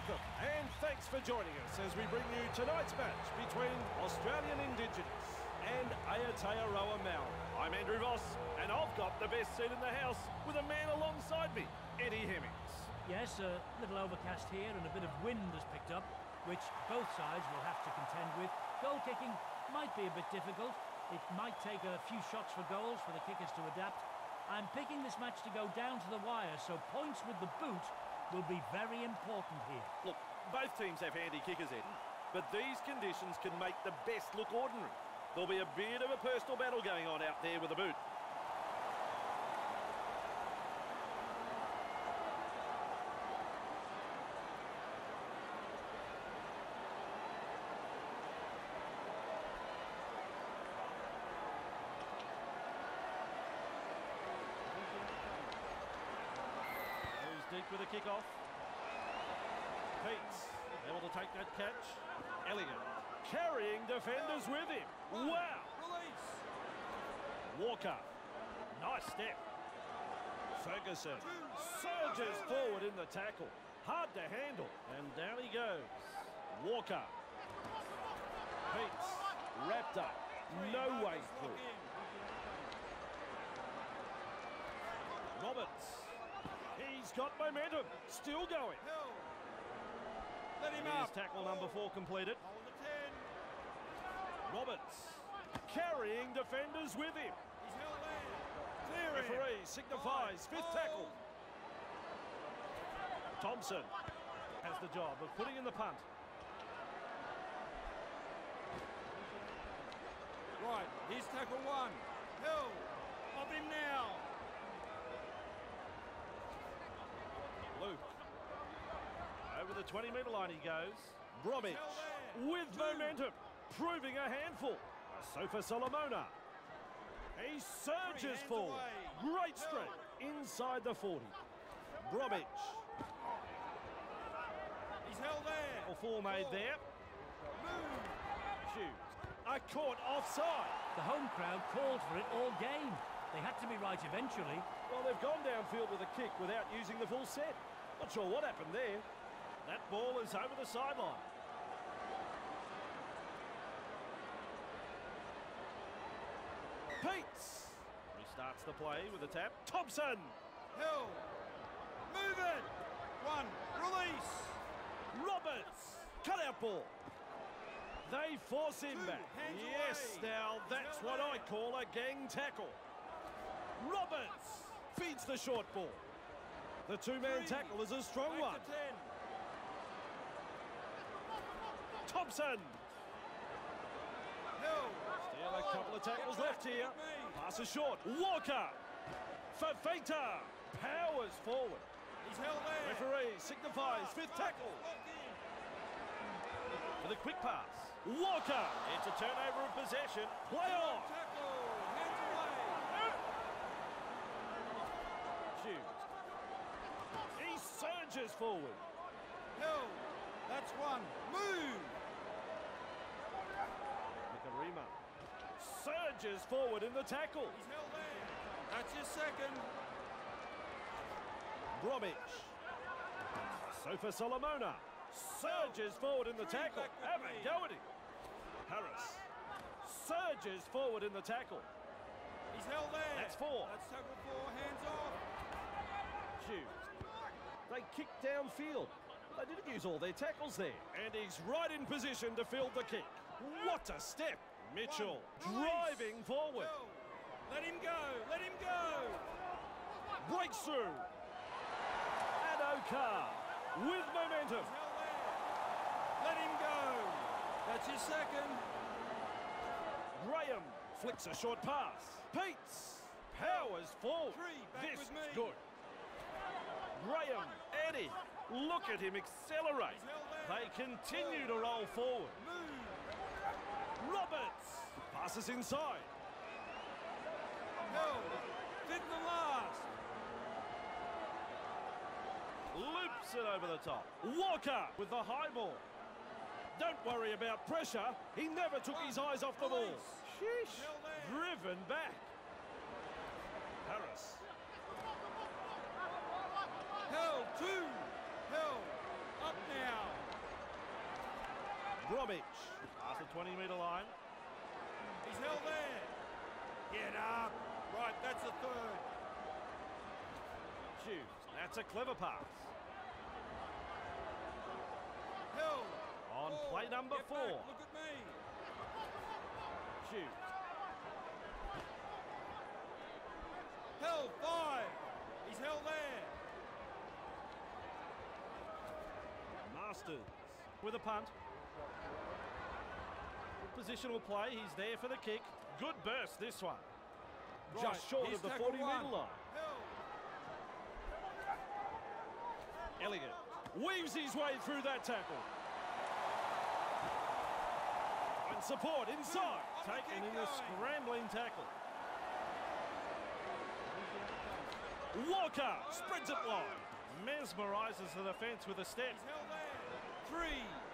Welcome and thanks for joining us as we bring you tonight's match between Australian Indigenous and Aotearoa Maori. I'm Andrew Voss and I've got the best seat in the house with a man alongside me, Eddie Hemmings. Yes, a little overcast here and a bit of wind has picked up, which both sides will have to contend with. Goal kicking might be a bit difficult. It might take a few shots for goals for the kickers to adapt. I'm picking this match to go down to the wire, so points with the boot will be very important here. Look, both teams have handy kickers, Eddie, but these conditions can make the best look ordinary. There'll be a bit of a personal battle going on out there with the boot. Deep with a kick-off. Peets able to take that catch. Elliott carrying defenders with him. Wow! Release! Walker, nice step. Ferguson surges forward in the tackle. Hard to handle, and down he goes. Walker. Peets wrapped up. No way through. Roberts. He's got momentum, still going. Let him Here's up. tackle number 4 completed. Hold the 10. Roberts carrying defenders with him. He's held there. Clear him. Referee signifies 5th tackle. Thompson has the job of putting in the punt. Right, here's tackle 1. Hill, of him now. Luke. Over the 20-metre line he goes. Bromwich with momentum, proving a handful. Sofa Solomona. He surges forward. Great strength inside the 40. Bromwich. He's held there. Or 4 made there. Move. Shoots. A caught offside. The home crowd called for it all game. They had to be right eventually. Well, they've gone downfield with a kick without using the full set. Not sure what happened there. That ball is over the sideline. Peets restarts the play with a tap. Thompson. Hill. Move it. 1. Release. Roberts. Cut-out ball. They force him 2 back. hands Yes, away. now that's what I call a gang tackle. Roberts feeds the short ball. The 2-man 3. tackle is a strong one. Back to 10. Thompson. Hill. Still a couple of tackles Get back left here. with me. Pass is short. Walker. Fafita. Powers forward. He's held there. Referee signifies 5th tackle. Locked in. For the quick pass. Walker. It's a turnover of possession. Play on. Tackle. Hands away. Shoot. He surges forward. Hill. That's 1. Move. Nikarima surges forward in the tackle. He's held there. That's your 2nd. Bromwich. Sofa Solomona surges forward in the 3 tackle. back with Have a me. go at him. Harris surges forward in the tackle. He's held there. That's 4. That's tackle 4. Hands off. Shoot. They kick downfield. They didn't use all their tackles there. And he's right in position to field the kick. What a step. Mitchell driving forward. Hill. Let him go. Let him go. Breaks through. Adokar with momentum. He's held there. Let him go. That's your 2nd. Graham flicks a short pass. Peets powers forward. 3 back This with me. is good. Graham, Eddie, look at him accelerate. He's held there. They continue to roll forward. Move. Roberts passes inside. Hill. 5th and last. Loops it over the top. Walker with the high ball. Don't worry about pressure. He never took his eyes off the ball. Sheesh. Driven back. Harris. Hill. 2. Hill. up now. Bromwich, past the 20-metre line. He's held there. Get up. Right, that's the third. Hughes, that's a clever pass. Held. On Forward. play number Get 4. back. Look at me. Hughes. Held 5. He's held there. Masters with a punt. Good positional play. He's there for the kick. Good burst this one. Right, Just short he's of the tackle 40-metre one. line. Held. Elliott weaves his way through that tackle. And support inside. Taken in a scrambling tackle. Walker spreads it wide. Mesmerises the defence with a step. He's held there.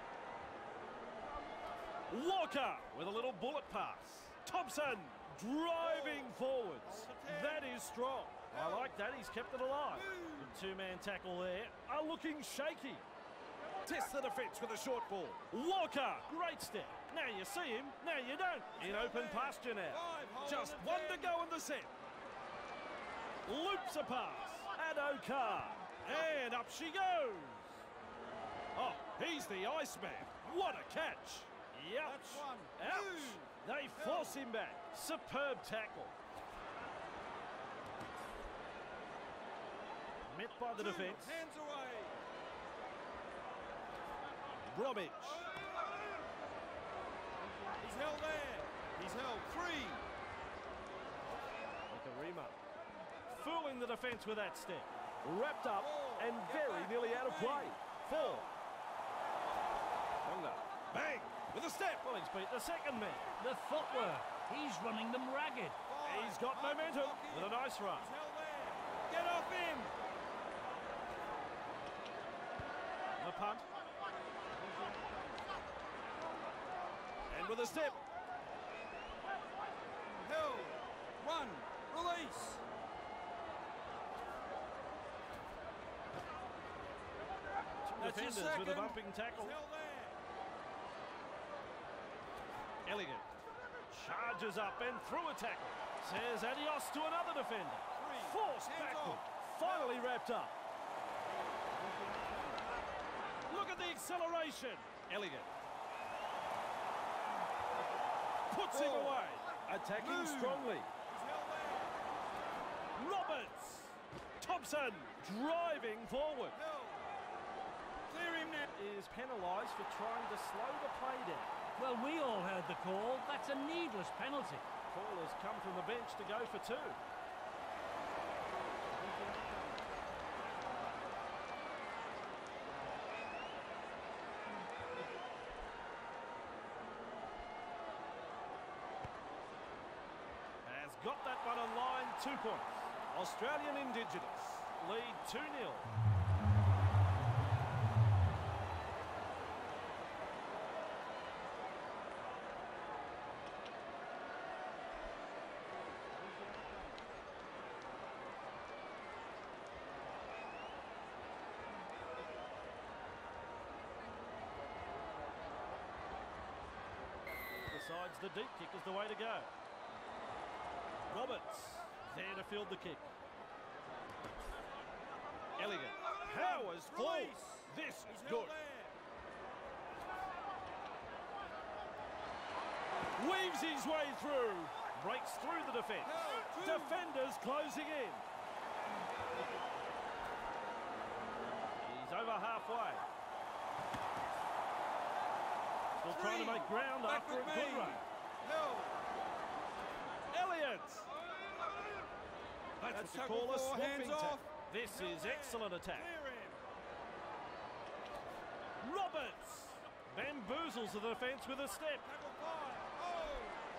3. Walker with a little bullet pass. Thompson driving forwards. That is strong. I like that. He's kept it alive. Good two-man tackle there. Are looking shaky. Test the defence with a short ball. Walker, great step. Now you see him, now you don't. In open pasture now. Just one to go in the set. Loops a pass. Adokar. And up she goes. Oh, he's the Iceman. What a catch. That's Ouch. one. Ouch. They force him back. Superb tackle. Met by the defence. Hands away. Bromwich. He's held there. He's held 3. Okarima. Fooling the defence with that step. Wrapped up and very nearly out of play. 4. Tonga. Bang! With a step. Well, he's beat the second man. The footwork. He's running them ragged. He's got momentum with a nice run. He's held there. Get off him. The punt. And with a step. Held. 1. Release. That's your Defenders with a second. bumping tackle. He's held there. Elliott charges up and through a tackle. Says adios to another defender. 3. Forced Hands backward. off. Finally wrapped up. Look at the acceleration. Elliott puts him away. Attacking Move. strongly. He's held there. Roberts. Thompson driving forward. Held. Clear him now. Is penalised for trying to slow the play down. Well, we all heard the call. That's a needless penalty. Call has come from the bench to go for 2. Has got that one on line. 2 points. Australian Indigenous lead 2-0. Decides the deep kick is the way to go. Roberts there to field the kick. Elliott powers forward. This is He's good. held there. Weaves his way through. Breaks through the defence. Held. 2. Defenders closing in. He's over halfway. Still trying to 3. make ground Back after a with good me. run. Held. Elliott. That's what you tackle call a 4, hands swooping off. tackle. This Held is there. excellent attack. Clear him. Roberts bamboozles the defence with a step. Tackle 5. Oh.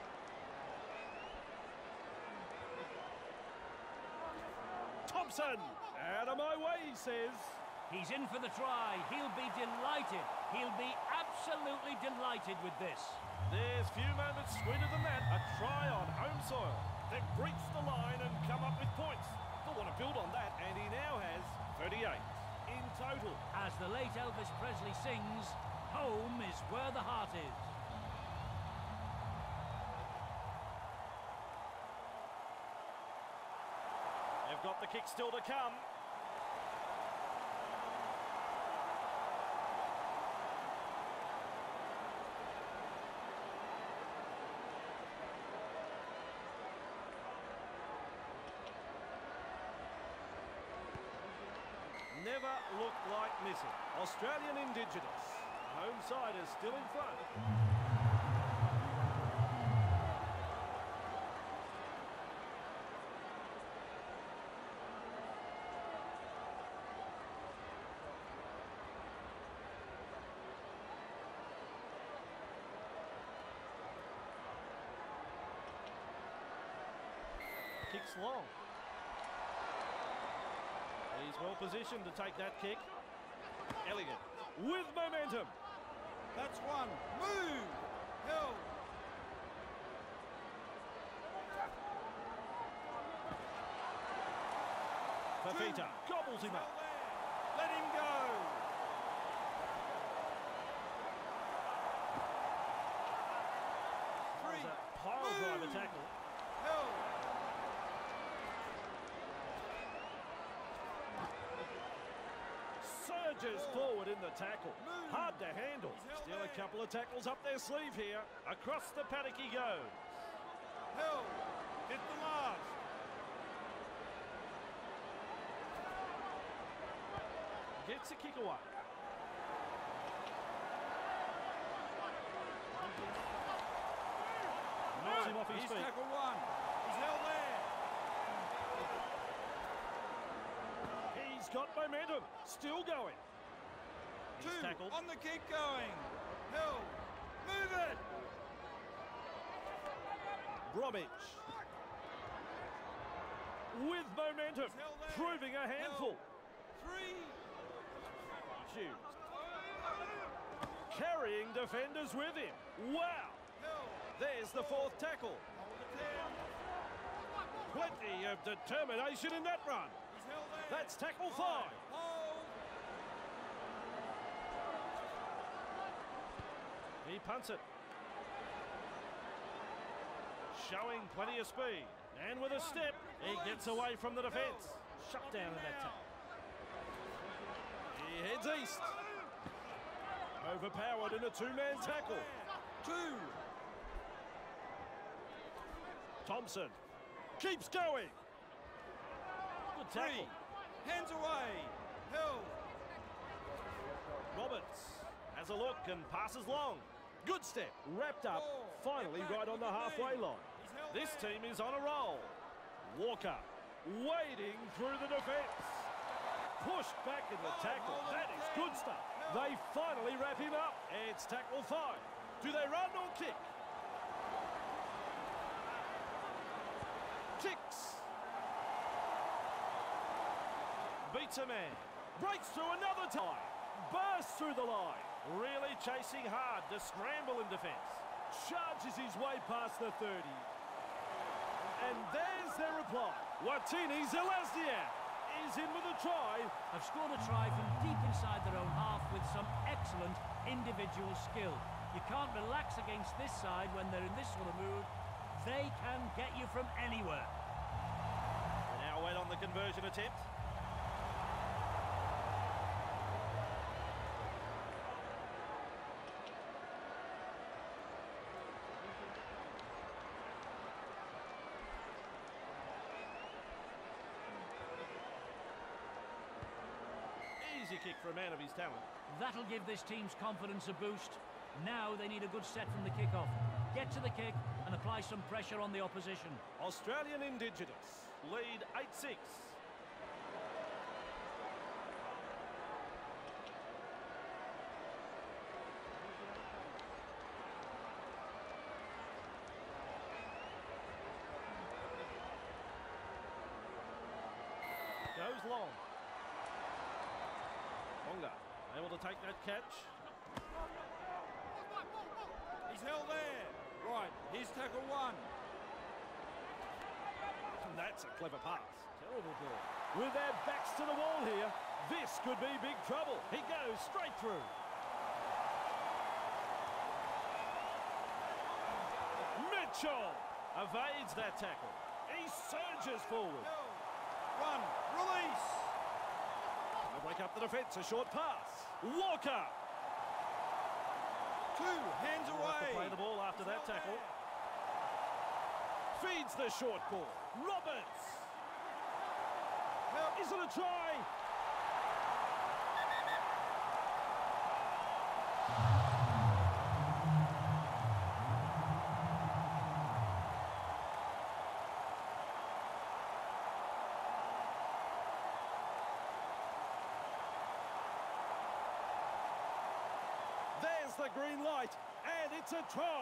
Thompson, out of my way, he says. He's in for the try. He'll be delighted. He'll be absolutely delighted with this. There's few moments sweeter than that. A try on home soil. They've breached the line and come up with points. They'll want to build on that, and he now has 38. in total. As the late Elvis Presley sings, home is where the heart is. They've got the kick still to come. Never looked like missing. Australian Indigenous. Home side is still in front. Kicks long. He's well positioned to take that kick. Elegant. With momentum. That's one. Move. Held. Fafita gobbles him up. Let him go. There's a pile driver tackle. Held. Surges forward in the tackle. Hard to handle. Still a couple of tackles up their sleeve here. Across the paddock he goes. Held. Hit the last. Gets a kick away. Knocks him off his He's feet. tackle one. He's held there. He's got momentum. Still going. He's Two. tackled. On the kick going. Held. Move it. Bromwich. With momentum. He's held there. Proving a handful. Three. Hughes. Carrying defenders with him. Wow. Held. There's the fourth tackle. Hold the 10. Plenty of determination in that run. He's held there. That's tackle 5. Hold. He punts it. Showing plenty of speed. And with a step, he gets away from the defence. Shut down in that tackle. He heads east. Overpowered in a two-man tackle. Two. Thompson keeps going. Good tackle. Three. Hands away. Held. Roberts has a look and passes long. Good step. Wrapped up. Finally right on the halfway line. This team is on a roll. Walker wading through the defence. Pushed back in the tackle. That is good stuff. They finally wrap him up. It's tackle 5. Do they run or kick? Kicks. Beats a man. Breaks through another time. Bursts through the line. Really chasing hard to scramble in defence. Charges his way past the 30. And there's their reply. Watini Zelazniak is in with a try. Have scored a try from deep inside their own half with some excellent individual skill. You can't relax against this side when they're in this sort of mood. They can get you from anywhere. They now wait on the conversion attempt. Easy kick for a man of his talent. That'll give this team's confidence a boost. Now they need a good set from the kick-off. Get to the kick and apply some pressure on the opposition. Australian Indigenous lead 8-6. Goes long. Bonga able to take that catch. He's held there. Right, here's tackle 1. And that's a clever pass. Terrible ball. With their backs to the wall here. This could be big trouble. He goes straight through. Mitchell evades that tackle. He surges forward. One, release. They break up the defence, a short pass. Walker. Two, hands He'll have to away. play the ball after that tackle. Feeds the short ball. Roberts. Help. Is it a try? There's the green light, and it's a try.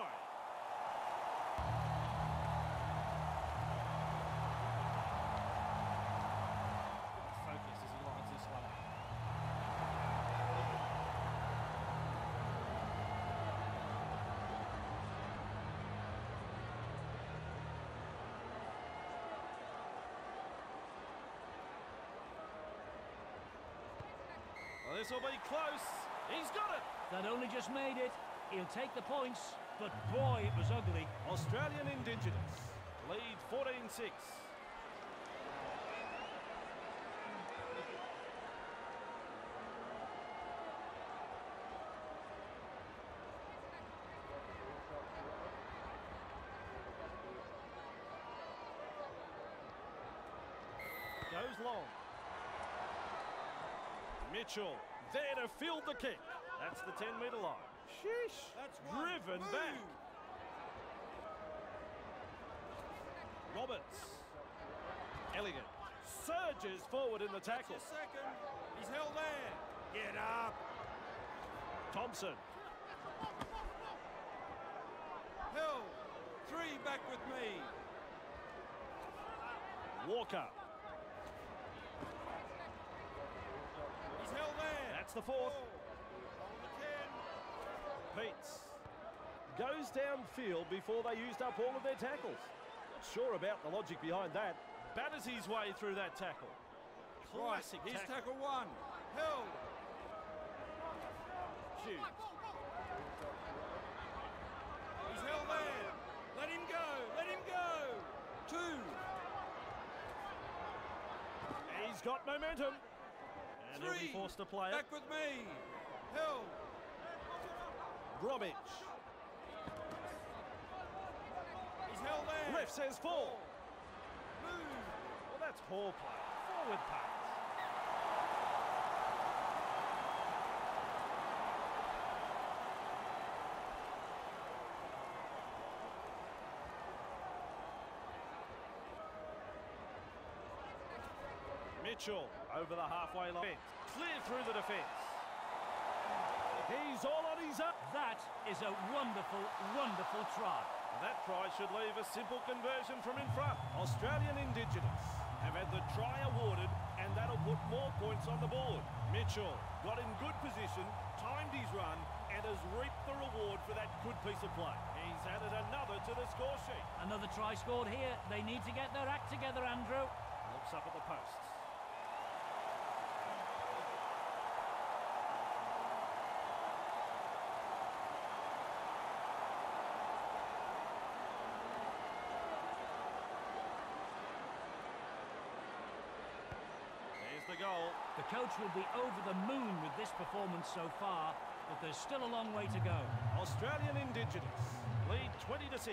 Focus as he lines this one up. Well, this will be close. He's got it. That only just made it. He'll take the points, but boy, it was ugly. Australian Indigenous lead 14-6. Goes long. Mitchell there to field the kick. That's the 10-metre line. Sheesh. That's one. Driven Move. back. Roberts. Elegant. Surges forward in the tackle. Just a second. He's held there. Get up. Thompson. Hill. Three back with me. Walker. He's held there. That's the fourth. On the 10. Peets goes downfield before they used up all of their tackles. Not sure about the logic behind that. Batters his way through that tackle. Classic Here's tackle. tackle one. Hill. Shoot. He's held there. Let him go. Let him go. Two. He's got momentum. And he'll be Three. forced to play it. Back with me. Hill. Bromwich. He's held there. Ref says four. Move. Well, that's poor play. Forward pass. Mitchell over the halfway line. Clear through the defence. He's all on his up. That is a wonderful, wonderful try. That try should leave a simple conversion from in front. Australian Indigenous have had the try awarded, and that'll put more points on the board. Mitchell got in good position, timed his run, and has reaped the reward for that good piece of play. He's added another to the score sheet. Another try scored here. They need to get their act together, Andrew. Looks up at the posts. There's the goal. The coach will be over the moon with this performance so far, but there's still a long way to go. Australian Indigenous lead 20-6.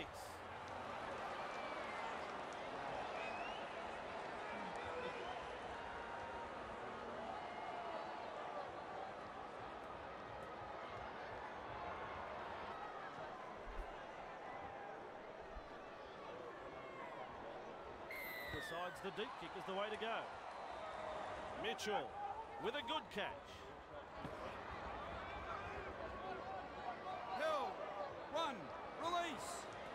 Decides the deep kick is the way to go. Mitchell with a good catch. Hill. One. Release.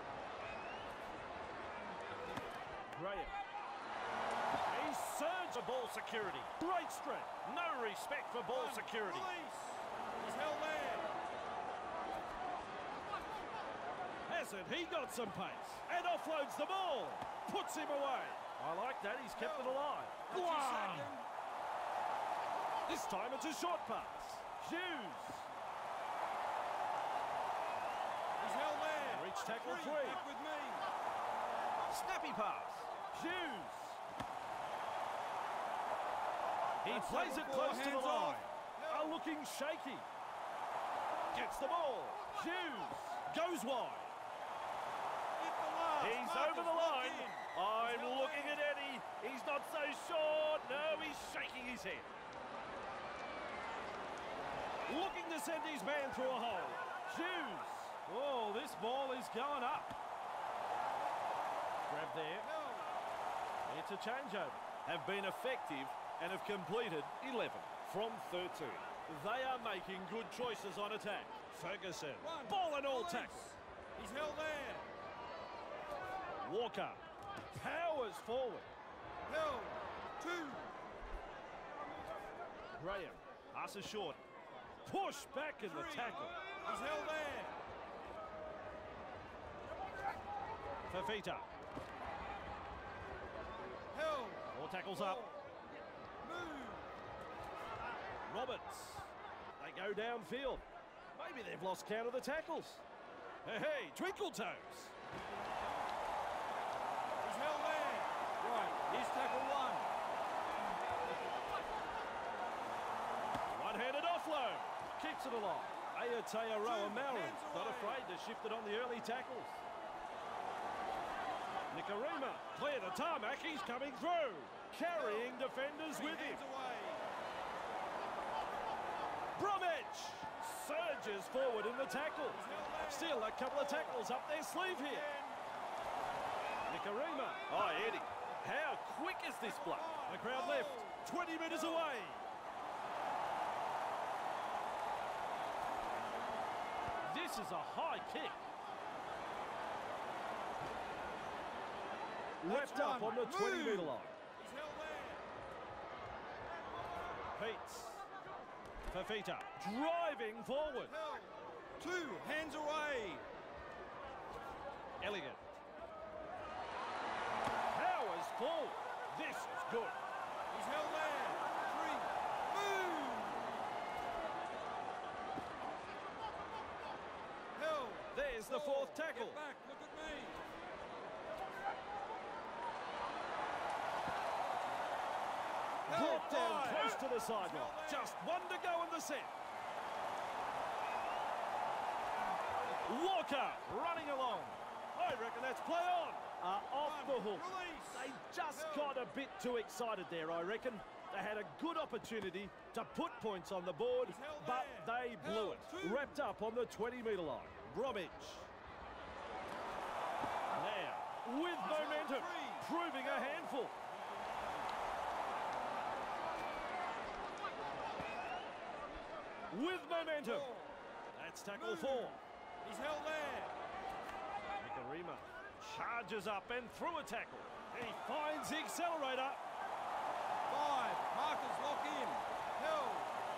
Graham. He surged for ball security. Great strength. No respect for ball One. security. Release. He's held there. Hasn't he got some pace? And offloads the ball. Puts him away. I like that. He's kept it alive. That's his Wow. second. This time it's a short pass. Hughes. He's held there. Reach tackle Free, three. back with me. Snappy pass. Hughes. He That's plays it tackle close four, to the hands line. off. Are looking shaky. Gets the ball. Hughes goes wide. Hit the last. He's Marcus, over the lock line. in. I'm held looking there. at Eddie. He's not so sure. No, he's shaking his head. Looking to send his man through a hole. Hughes. Oh, this ball is going up. Grab there. It's a changeover. Have been effective and have completed 11 from 13. They are making good choices on attack. Ferguson. Ball and all tackle. He's held there. Walker. Powers forward. Held. 2. Graham. Passes short. Push back in the 3. tackle. He's held there. Fafita. Held. 4 tackles up. Move. Roberts. They go downfield. Maybe they've lost count of the tackles. Hey, Twinkle Toes. He's held there. Right, here's tackle 1. One-handed offload. Keeps it alive. Aotearoa Maori. Not afraid to shift it on the early tackles. Nikarima. Clear the tarmac. He's coming through. Carrying defenders with him. Hands away. Bromwich surges forward in the tackle. Still a couple of tackles up their sleeve here. Nikarima. Oh, Eddie. How quick is this bloke? The crowd left. 20 metres away. This is a high kick. Wrapped up on the 20-metre line. He's held there. Peets. Fafita driving forward. Held. 2. Hands away. Elliott. Powers forward. This is good. He's held there. 3. Move. Held. There's the 4th tackle. Get back. Look at me. Brought down Held. close to the sideline. Just 1 to go in the set. Walker running along. I reckon that's play on. Off the hook. Release. They just got a bit too excited there, I reckon. They had a good opportunity to put points on the board, but they blew it. Wrapped up on the 20-metre line. Bromwich. Now, with momentum, proving a handful. With momentum. That's tackle 4. He's held there. Nikarima charges up and through a tackle. He finds the accelerator. 5. Markers lock in. Held.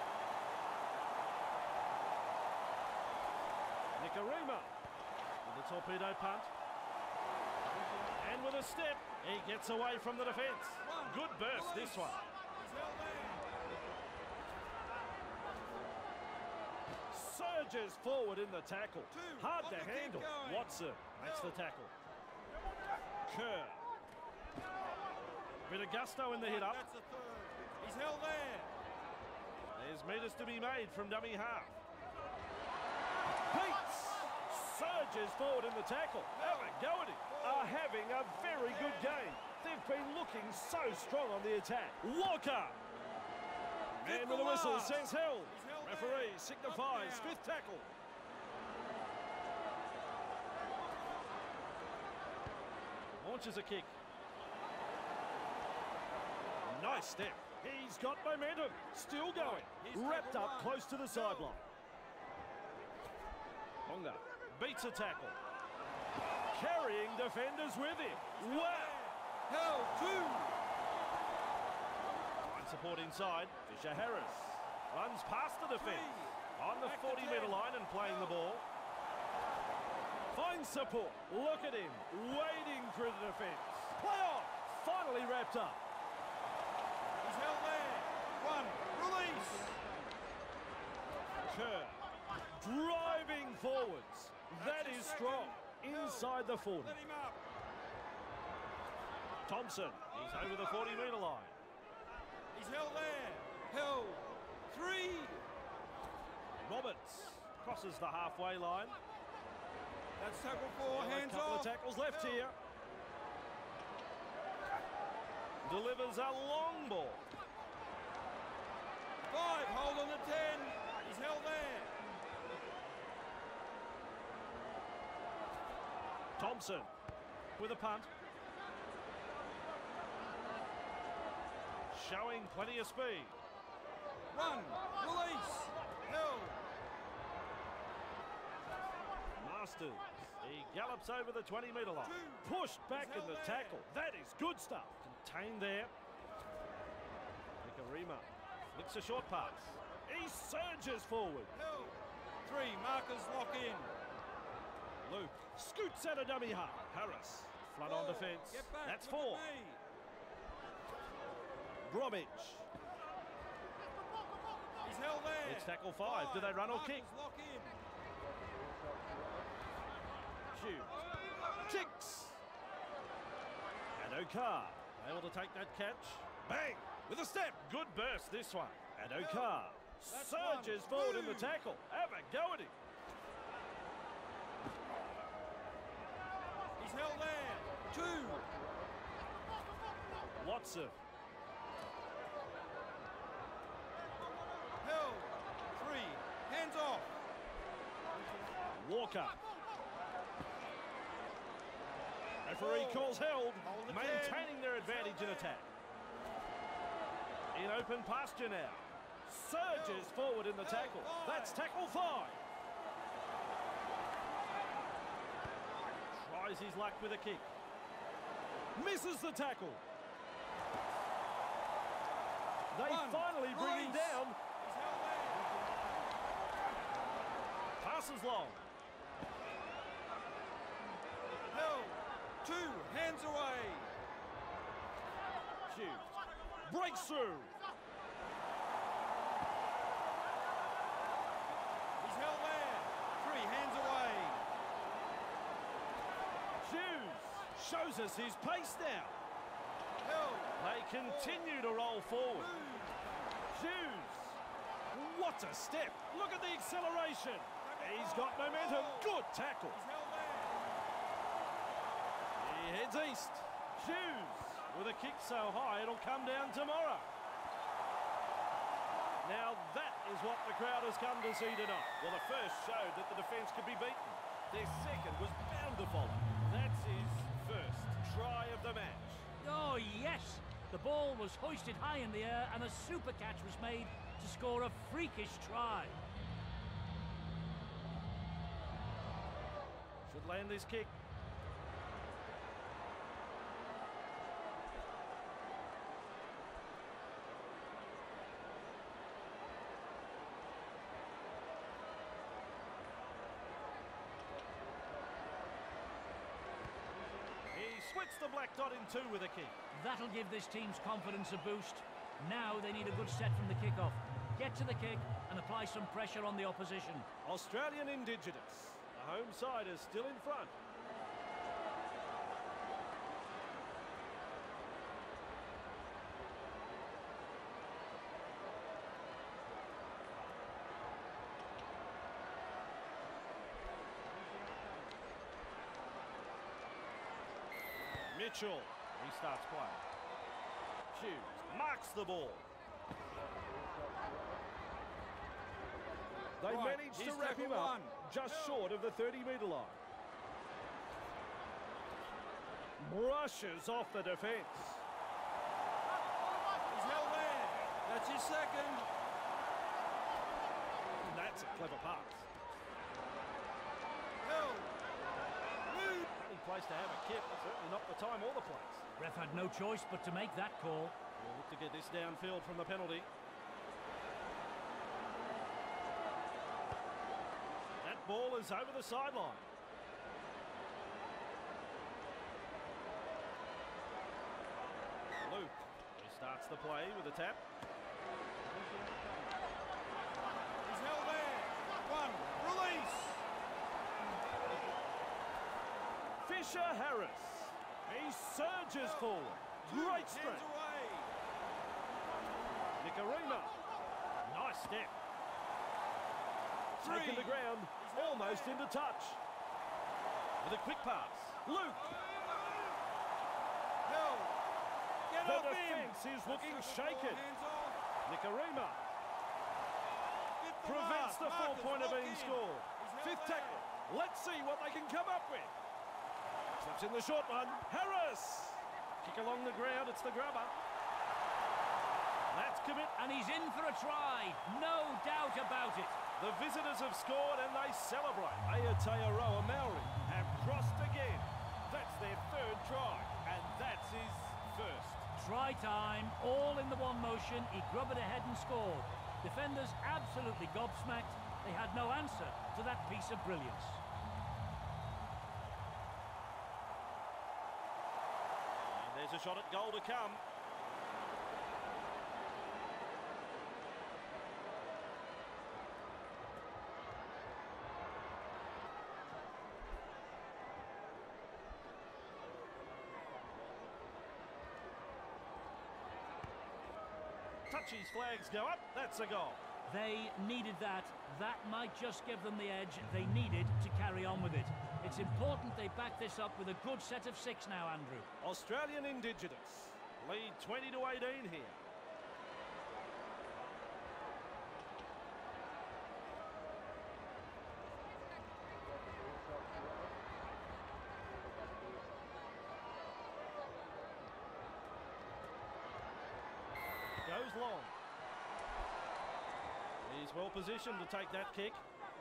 Nikarima with a torpedo punt. And with a step, he gets away from the defence. Good burst, this one. He's held there. Surges forward in the tackle. 2. Hard On to the kick handle. going. Watson makes the tackle. Kerr. Bit of gusto in the hit up. That's the 3rd. He's held there. There's metres to be made from dummy half. Peets surges forward in the tackle. Have a go at him. Are having a very good game. They've been looking so strong on the attack. Walker. Man with a whistle says held. Referee signifies 5th tackle. Launches a kick. Nice step. He's got momentum. Still going. Wrapped up close to the sideline. Ponga beats a tackle. Carrying defenders with him. Wow. Held. 2. Line support inside. Fisher Harris runs past the defence. On the 40-metre line and playing the ball. Finds support. Look at him. Wading through the defence. Play on. Finally wrapped up. He's held there. 1. Release. Kerr driving forwards. That is strong. Inside the 40. Let him up. Thompson, he's over the 40-metre line. He's held there. Held. 3. Roberts crosses the halfway line. That's tackle 4. Hands A couple off. of tackles left here. Delivers a long ball. 5. Hold on the 10. He's held there. Thompson with a punt. Showing plenty of speed. 1. Release. Held. Masters. He gallops over the 20-metre line. Pushed back in the tackle. That is good stuff. Contained there. Nikarima flicks a short pass. He surges forward. Held. 3. Markers lock in. Luke scoots at a dummy half. Harris flood on 4. defence. Get back. That's Look 4. at me. Bromwich. He's held there. It's tackle 5. Do they run or Markers kick? lock in. Hughes kicks. And O'Carr able to take that catch. Bang! With a step. Good burst this one. And O'Carr surges forward in the tackle. Have a go at him. He's held there. 2. Watson. Held. 3. Hands off. Walker. Referee calls held, Hold the maintaining 10. their advantage in attack. In open pasture now. Surges forward in the tackle. That's tackle 5. Tries his luck with a kick. Misses the tackle. They 1. finally bring him Release. down. He's held there. Passes long. Held. 2. Hands away. Hughes breaks through. He's held there. 3. Hands away. Hughes shows us his pace now. Held. They continue to roll forward. Hughes, what a step. Look at the acceleration. He's got momentum. Good tackle. He's held there. He heads east. Hughes with a kick so high it'll come down tomorrow. Now that is what the crowd has come to see tonight. Well, the first showed that the defence could be beaten. Their second was bound to follow. That's his first try of the match. Oh, yes! The ball was hoisted high in the air and a super catch was made to score a freakish try. Should land this kick. He splits the black dot in 2 with a kick. That'll give this team's confidence a boost. Now they need a good set from the kick-off. Get to the kick and apply some pressure on the opposition. Australian Indigenous. The home side is still in front. Mitchell, he starts play. Hughes marks the ball. They Right, managed to here's wrap him tackle up 1. just short of the 30-metre line. Brushes off the defence. He's held there. That's his second. That's a clever pass. Held. Move. Any place to have a kip, certainly not the time or the place. Ref had no choice but to make that call. We'll look to get this downfield from the penalty. That ball is over the sideline. Luke, he starts the play with a tap. Fisher Harris. He surges forward. Great strength. Nicarima. Nice step. Taken to ground, almost into touch. With a quick pass. Luke. The defence is looking shaken. Nicarima prevents the 4-pointer being scored. Fifth tackle. Let's see what they can come up with. Slips in the short one. Harris. Kick along the ground. It's the grubber. That's commit. And he's in for a try. No doubt about it. The visitors have scored and they celebrate. Aotearoa Maori have crossed again. That's their third try. And that's his first. Try time, all in the one motion. He grubbed ahead and scored. Defenders absolutely gobsmacked. They had no answer to that piece of brilliance. And there's a shot at goal to come. Touchy's flags go up, that's a goal. They needed that. That might just give them the edge they needed to carry on with it. It's important they back this up with a good set of 6 now, Andrew. Australian Indigenous lead 20-18 here. Goes long. He's well positioned to take that kick.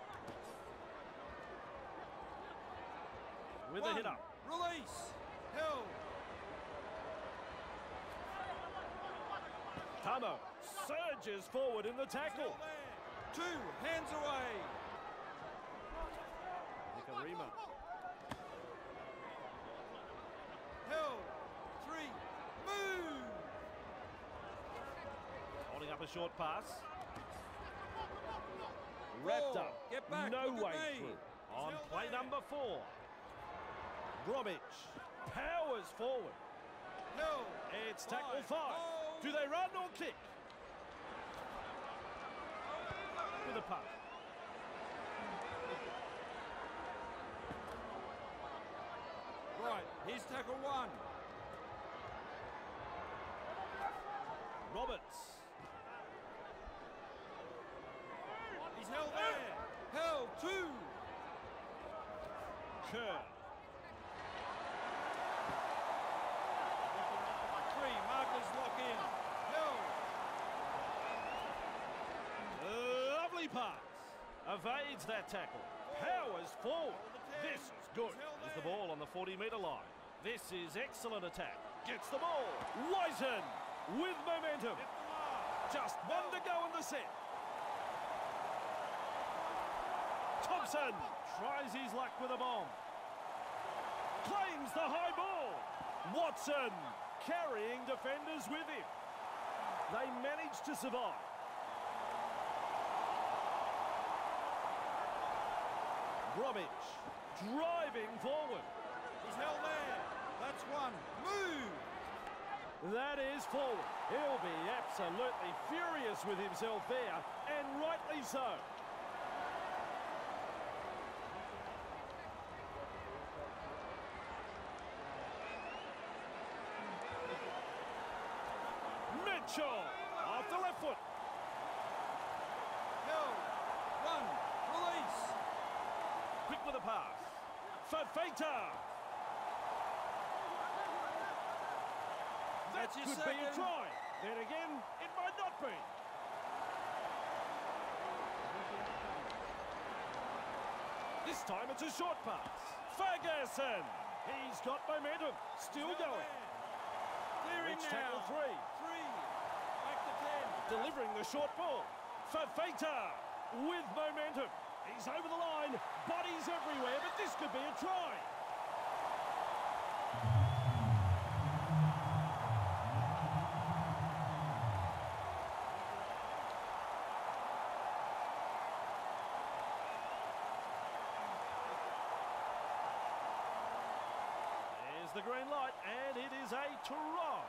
With a hit up. Release. Held. Tamo surges forward in the tackle. 2 hands away. Nicarima. Held. 3. Move. Holding up a short pass. Wrapped up. Get back. No Look way at me. through. On held play there. number 4. Bromwich powers forward. Held. It's tackle 5. Hold. Do they run or kick? With a punt. Right. Here's tackle 1. Roberts. He's held there. Held. 2. Kerr. 3. Markers lock in. Held. Lovely pass. Evades that tackle. Powers forward. This is good. There's the ball on the 40-metre line. This is excellent attack. Gets the ball. Whiten with momentum. Just 1 to go in the set. Thompson tries his luck with a bomb. Claims the high ball. Watson carrying defenders with him. They managed to survive. Bromwich driving forward. He's held there. That's 1. Move. That is forward. He'll be absolutely furious with himself there, and rightly so. Mitchell off the left foot. Held. 1. Release. Quick with a pass. Fafita. That That's your could be a second. try. Then again, it might not be. This time it's a short pass. Ferguson. He's got momentum. Still going. Clearing Reach now. tackle 3. 3. Back to 10. Delivering the short ball. Fafita with momentum. He's over the line. Bodies everywhere, but this could be a try. There's the green light, and it is a try.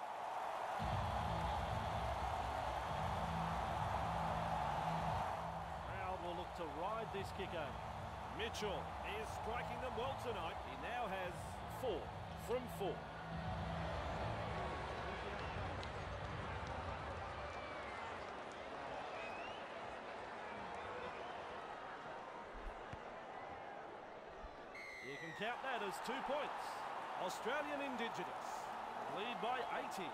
Crowd will look to ride this kick over. Mitchell is striking them well tonight. He now has 4 from 4. You can count that as 2 points. Australian Indigenous lead by 80.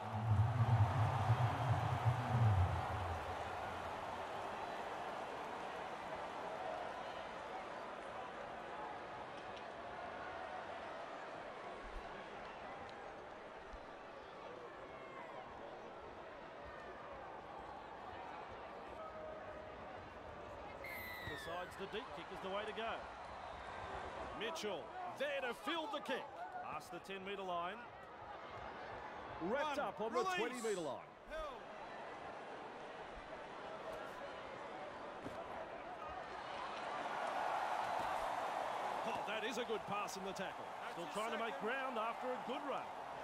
Decides the deep kick is the way to go. Mitchell there to field the kick. Past the 10-metre line. Wrapped up on the 20-metre line. Oh, that is a good pass in the tackle. Still trying to make ground after a good run.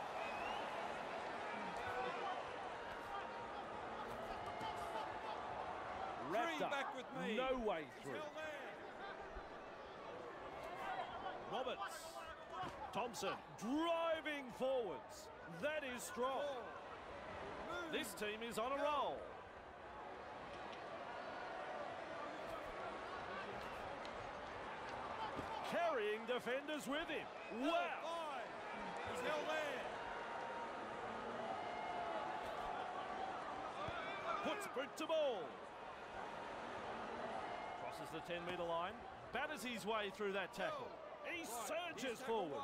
Wrapped up. Back with me. No way through. Roberts. Thompson driving forwards. That is strong. This team is on a roll. Carrying defenders with him. Wow. He's held there. Puts boot to ball. Crosses the 10-metre line. Batters his way through that tackle. He surges forward.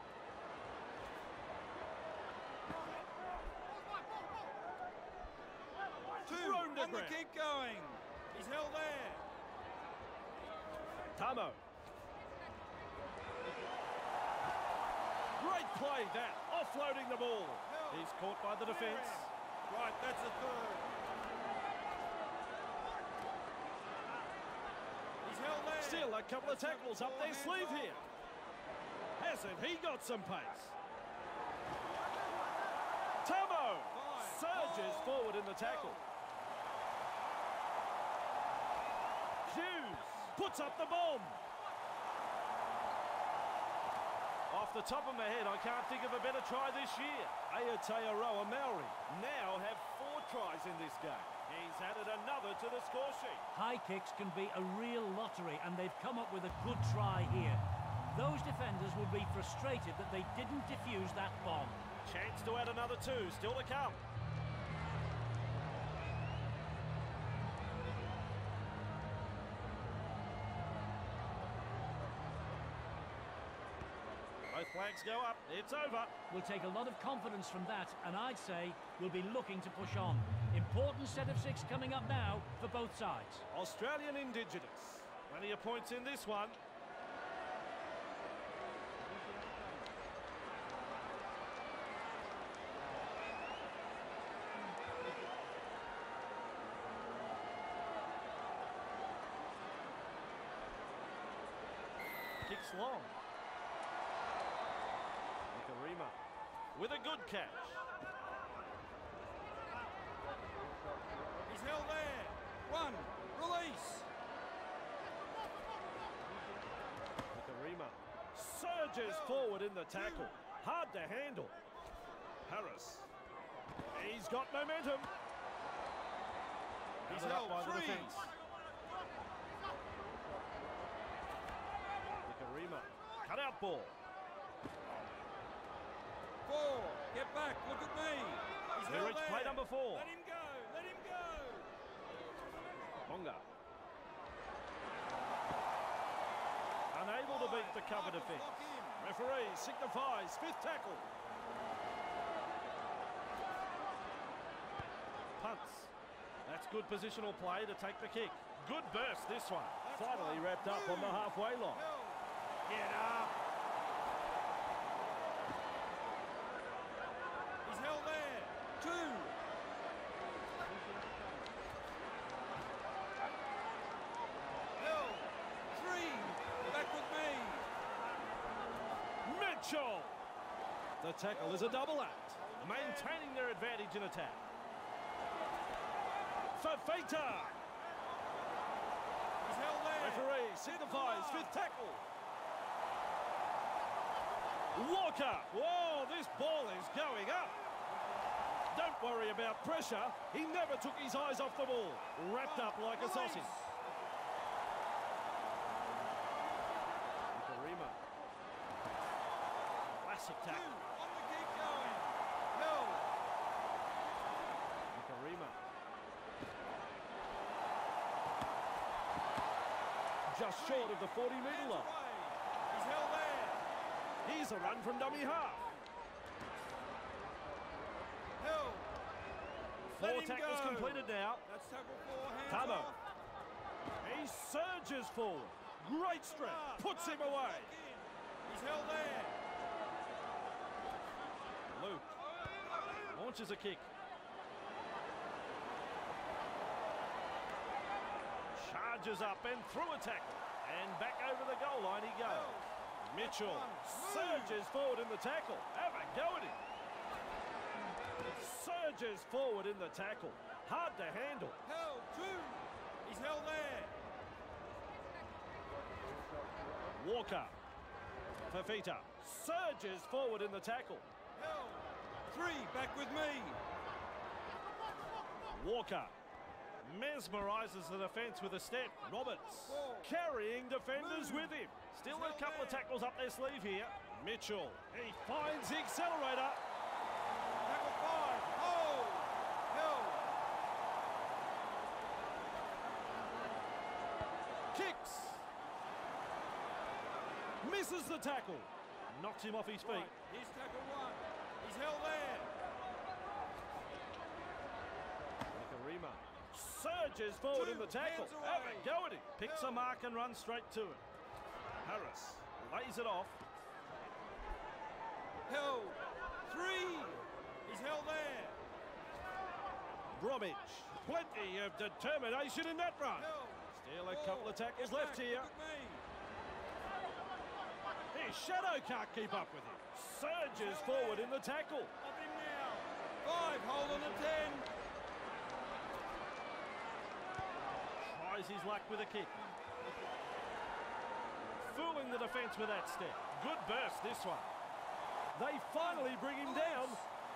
On the kick going. He's held there. Tamo. Great play that. Offloading the ball. He's caught by the defence. Right, that's a third. He's held there. Still a couple of tackles up their sleeve here. Hasn't he got some pace? Tamo surges forward in the tackle. Hughes puts up the bomb. Off the top of my head, I can't think of a better try this year. Aotearoa Maori now have 4 tries in this game. He's added another to the score sheet. High kicks can be a real lottery, and they've come up with a good try here. Those defenders will be frustrated that they didn't defuse that bomb. Chance to add another 2, still to come. Both flags go up. It's over. We'll take a lot of confidence from that, and I'd say we'll be looking to push on. Important set of 6 coming up now for both sides. Australian Indigenous. Plenty of points in this one. Kicks long. With a good catch. He's held there. 1. Release. Nikarima surges forward in the tackle. Hard to handle. Harris. He's got momentum. He's Covered held up by the 3. defence. Nikarima. Cut out ball. 4. Get back. Look at me. He's They held reach there. play number 4. Let him go. Let him go. Monga. Unable to beat the cover defence. Lock in. Referee signifies 5th tackle. Punts. That's good positional play to take the kick. Good burst this one. Finally wrapped up on the halfway line. Get up. He's held there. 2. Held. 3. Back with me. Mitchell. The tackle is a double act, maintaining their advantage in attack. Fafita! He's held there. Referee signifies fifth tackle. Walker! Whoa, this ball is going up. Don't worry about pressure. He never took his eyes off the ball. Wrapped up like a sausage. Nikarima. Classic tackle. On the keep going. Held. Nikarima. Just short of the 40-metre line. He's held there. Here's a run from dummy half. Held. Four tackles completed now. That's tackle 4, hands Tamo. off. He surges forward. Great strength. Puts him away. He's held there. Luke launches a kick. Charges up and through a tackle. And back over the goal line he goes. Mitchell surges forward in the tackle. Have a go at him. Surges forward in the tackle. Hard to handle. Held. 2. He's held there. Walker. Fafita surges forward in the tackle. Held. 3. Back with me. Walker mesmerises the defence with a step. Roberts carrying defenders with him. Still a couple of tackles up their sleeve here. Mitchell, he finds the accelerator. Tackle 5. Hold. Held. Kicks. Misses the tackle. Knocks him off his feet. Right. Here's tackle 1. He's held there. Nikarima surges forward in the tackle. Hands Have a away. go at him. Picks a mark and runs straight to it. Harris lays it off. Held. 3. He's held there. Bromwich, plenty of determination in that run. Held. Still a couple of tackles left here. Look at me. His shadow can't keep up with him. Surges forward in the tackle. Up him now. 5. Hold on to 10. Tries his luck with a kick. Fooling the defence with that step. Good burst, this one. They finally bring him down.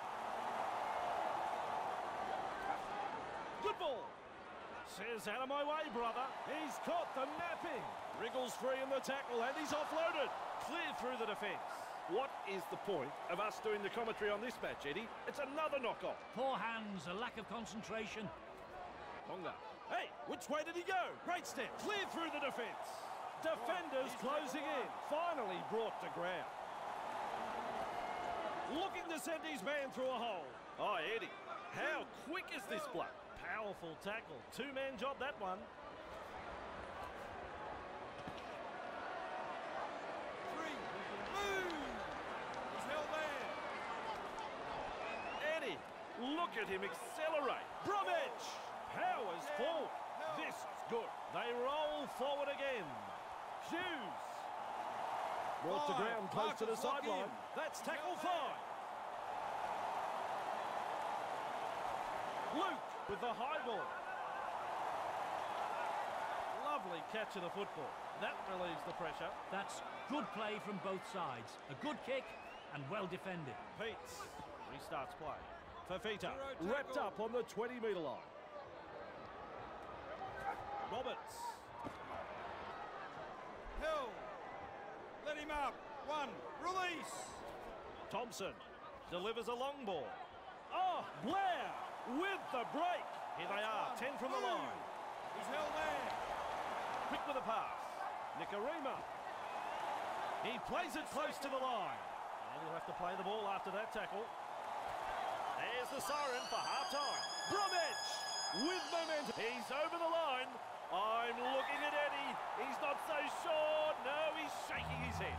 Good ball. Says, out of my way, brother. He's caught the napping. Wriggles free in the tackle and he's offloaded. Clear through the defence. What is the point of us doing the commentary on this match, Eddie? It's another knock-off. Poor hands, a lack of concentration. Ponga. Hey, which way did he go? Great step. Clear through the defence. Defenders closing in. Finally brought to ground. Looking to send his man through a hole. Oh, Eddie, how quick is this bloke? Powerful tackle. Two-man job, that one. 3. Move. He's held there. Eddie, look at him accelerate. Bromwich powers forward. This is good. They roll forward again. Hughes. Brought to ground close to the Parker's locked sideline. in. That's tackle 5. Luke with the high ball. Lovely catch of the football. That relieves the pressure. That's good play from both sides. A good kick and well defended. Peets restarts play. Fafita Hero wrapped tackle. up on the 20-metre line. Roberts. Held. Let him up. 1. Release. Thompson delivers a long ball. Oh, Blair with the break. Here they are, 10 from the line. He's held there. Quick with a pass. Nikarima. He plays it close to the line. And he'll have to play the ball after that tackle. There's the siren for half-time. Bromwich with momentum. He's over the line. I'm looking at Eddie. He's not so sure. No, he's shaking his head.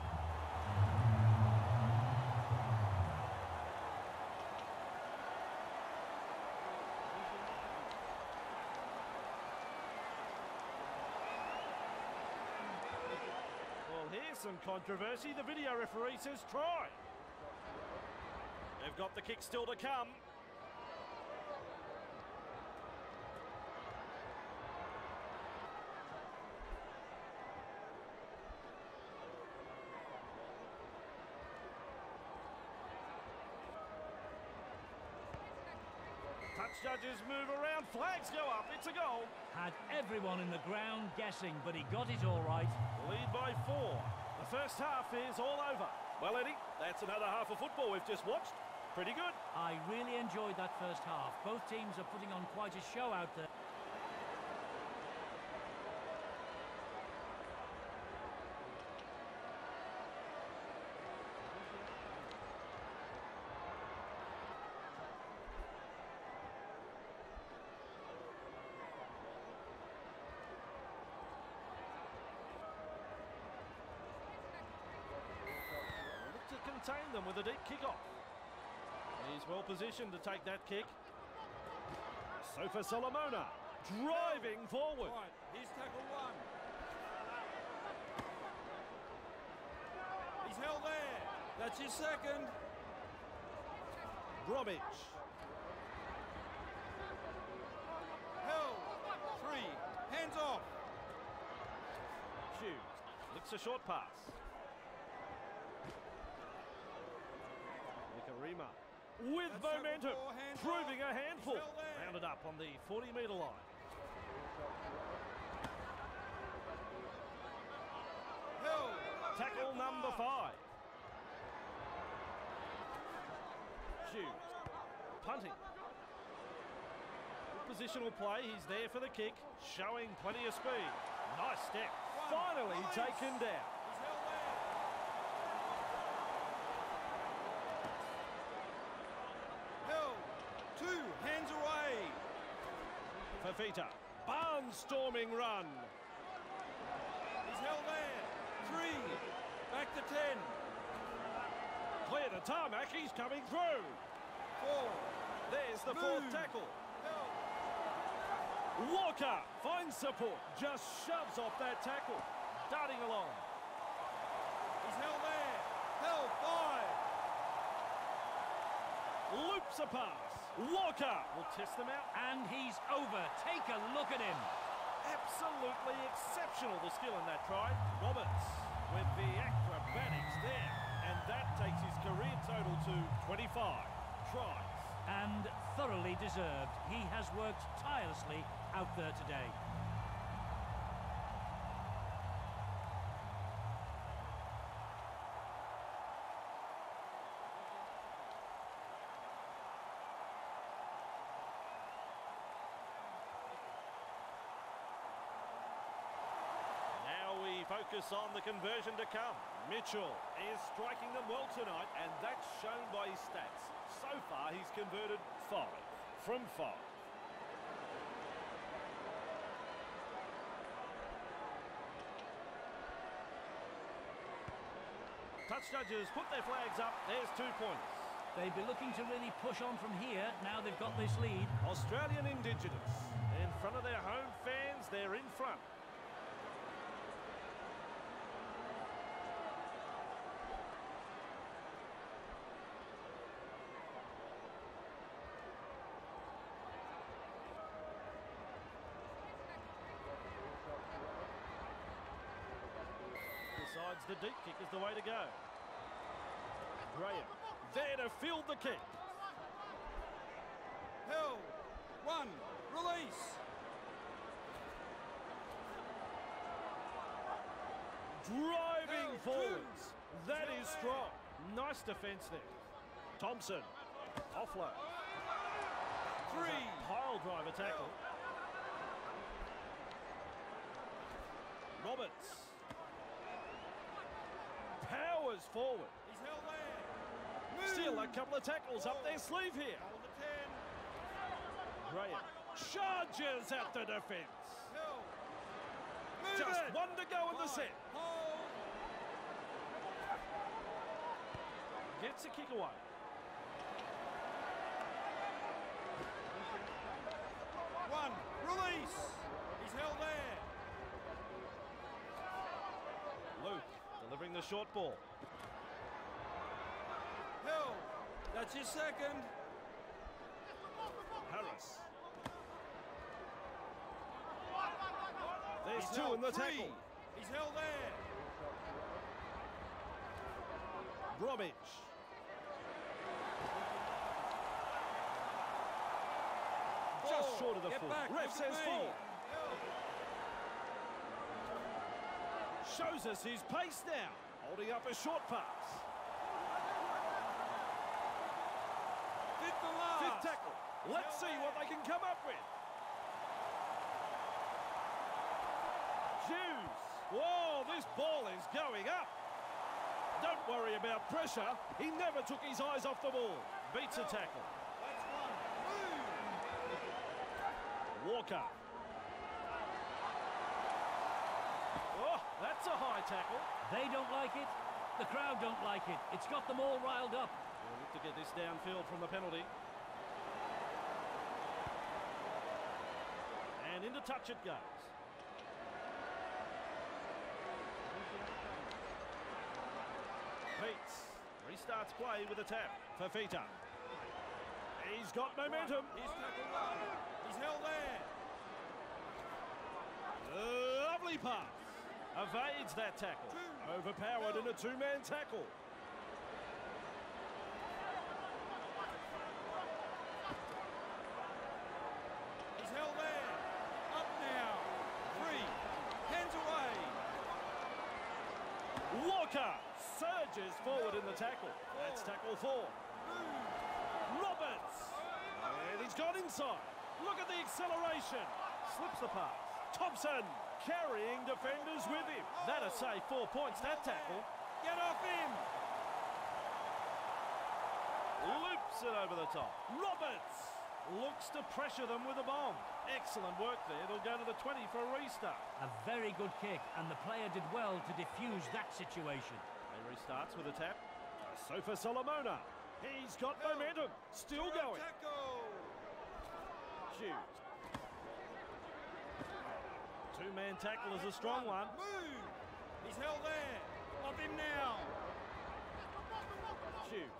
Well, here's some controversy. The video referee says try. They've got the kick still to come. Touch judges move around, flags go up, it's a goal. Had everyone in the ground guessing, but he got it all right. Lead by 4. The first half is all over. Well, Eddie, that's another half of football we've just watched. Pretty good. I really enjoyed that first half. Both teams are putting on quite a show out there. Contain them with a deep kick-off. He's well positioned to take that kick. Sofa Solomona driving forward. Right, here's tackle 1. He's held there. That's his second. Bromwich. Held. 3. Hands off. Hughes licks a short pass. Rima with That's momentum, proving off. a handful. Rounded up on the 40-metre line. Held. Tackle number 5. Hughes punting. Good positional play. He's there for the kick, showing plenty of speed. Nice step. Finally taken down. Fafita, barnstorming run. He's held there. 3. Back to 10. Clear the tarmac, he's coming through. 4. There's the Move. 4th tackle. Held. Walker finds support, just shoves off that tackle. Darting along. He's held there. Held. 5. Loops a pass. Walker will test them out. And he's over. Take a look at him. Absolutely exceptional, the skill in that try. Roberts with the acrobatics there. And that takes his career total to 25 tries. And thoroughly deserved. He has worked tirelessly out there today. Focus on the conversion to come. Mitchell is striking them well tonight, and that's shown by his stats. So far, he's converted 5 from 5. Touch judges put their flags up. There's 2 points. They'd be looking to really push on from here. Now they've got this lead. Australian Indigenous. In front of their home fans, they're in front. Decides the deep kick is the way to go. Graham there to field the kick. Held. 1. Release. Driving Held. forwards. 2. That is strong. Nice defence there. Thompson. Offload. 3. Pile driver tackle. Roberts. Powers forward. He's held there. Move. Still a couple of tackles up their sleeve here. Hold the 10. Graham charges at the defence. Held. Move Just it. 1 to go in the 5. set. Hold. Gets a kick away. One. Release. He's held there. Luke delivering the short ball. Held. That's your second. Harris. There's two in the tackle. He's held there. Bromwich. Just short of the full. Ref says full. Shows us his pace now. Holding up a short pass. Fifth and last. Fifth tackle. Let's see what they can come up with. Hughes. Whoa, this ball is going up. Don't worry about pressure. He never took his eyes off the ball. Beats a tackle. That's one. Walker. Oh, that's a high tackle. They don't like it. The crowd don't like it. It's got them all riled up. We'll look to get this downfield from the penalty. And into touch it goes. Peets restarts play with a tap for Fita. He's got momentum. He's tackle one. He's held there. Lovely pass. Evades that tackle. Overpowered in a two-man tackle. He's held there. Up now. 3. Hands away. Walker surges forward in the tackle. That's tackle 4. Roberts. And he's gone inside. Look at the acceleration. Slips the pass. Thompson carrying defenders with him. That'll say 4 points, that tackle. Get off him. Loops it over the top. Roberts looks to pressure them with a bomb. Excellent work there. It'll go to the 20 for a restart. A very good kick, and the player did well to defuse that situation. He restarts with a tap. Sofa Solomona. He's got momentum. Still going. Tackle. Hughes. Two-man tackle is a strong one. Move. He's held there. Off him now. Hughes.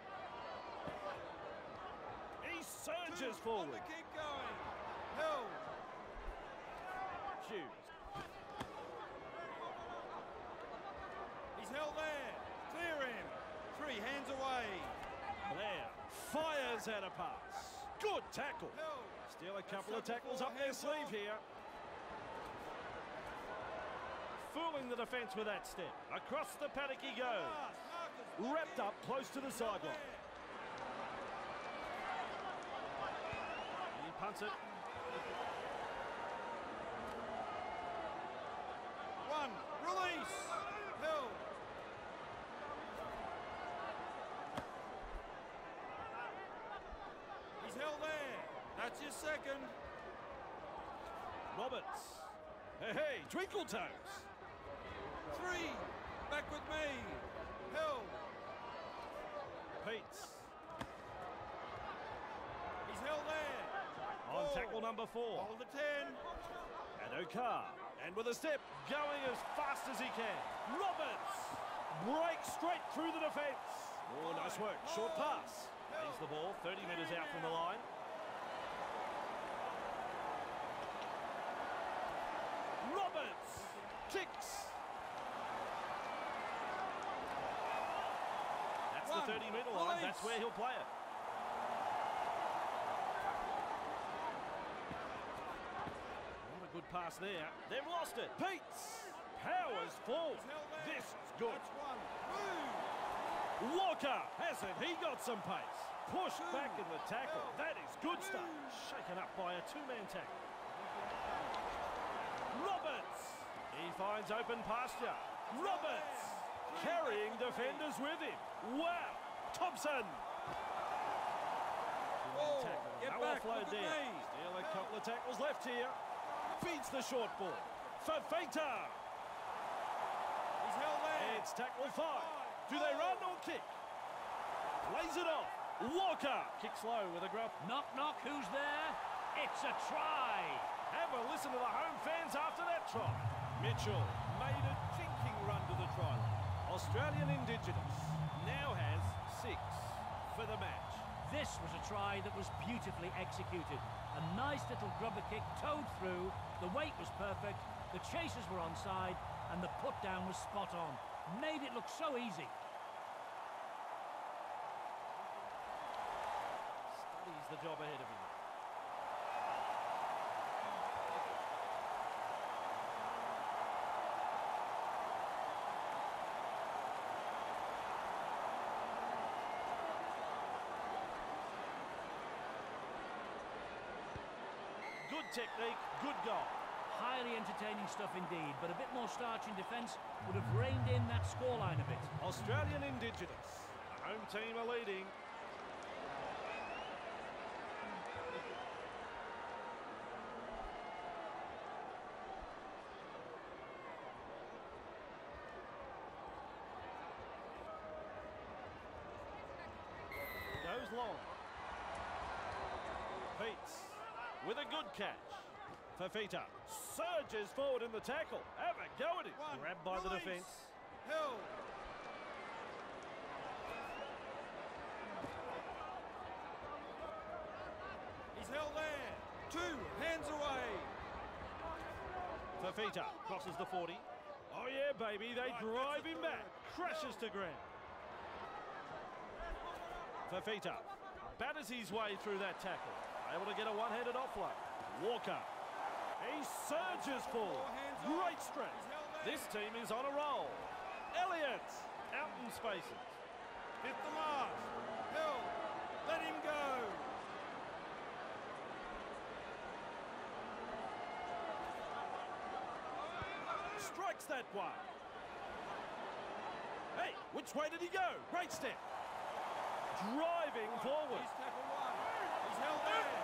He surges On forward. the keep going. Held. Hughes. He's held there. Clear him. 3 hands away. Blair fires out a pass. Good tackle. Held. Still a couple of tackles up their sleeve here. Fooling the defence with that step. Across the paddock he goes. Wrapped up close to the sideline. He punts it. 1. Release. Held. He's held there. That's your second. Roberts. Hey, Twinkle Toes. 3. Back with me. Held. Peets. He's held there. On 4. tackle number 4. Hold the 10. And O'Carr. And with a step, going as fast as he can. Roberts breaks straight through the defence. Oh, nice work. Short pass. Lays the ball 30 metres out from the line. Roberts kicks. That's the 30-metre line. That's where he'll play it. What a good pass there. They've lost it. Peets powers forward. This is good. That's 1. Move. Walker, hasn't he got some pace? Pushed back in the tackle. That is good stuff. Shaken up by a two-man tackle. Roberts. He finds open pasture. Roberts carrying defenders with him. Wow. Thompson. Oh, Tackle. get No back. offload Look at there. me. Still a couple of tackles left here. Feeds the short ball. Fafita. He's held there. It's tackle 5. Do they run or kick? Lays it off. Walker kicks low with a grub. Knock, knock, who's there? It's a try. Have a listen to the home fans after that try. Mitchell made a jinking run to the try line. Australian Indigenous now has 6. For for the match. This was a try that was beautifully executed. A nice little grubber kick towed through, the weight was perfect, the chasers were onside, and the put down was spot on. Made it look so easy. Studies the job ahead of him. Good technique, good goal. Highly entertaining stuff indeed, but a bit more starch in defence would have reined in that scoreline a bit. Australian Indigenous. The home team are leading. Goes long. Peets with a good catch. Fafita surges forward in the tackle. Have a go at it. Grabbed by the defence. Held. He's held there. 2 hands away. Fafita crosses the 40. Oh yeah, baby, they drive him back. Crashes to ground. Fafita batters his way through that tackle. Able to get a one-handed offload. Walker. He surges forward. Great strength. This team is on a roll. Elliott out in spaces. Hit the mark. Held. Let him go. Strikes that one. Hey, which way did he go? Great step. Driving forward. He's tackle 1. He's held there.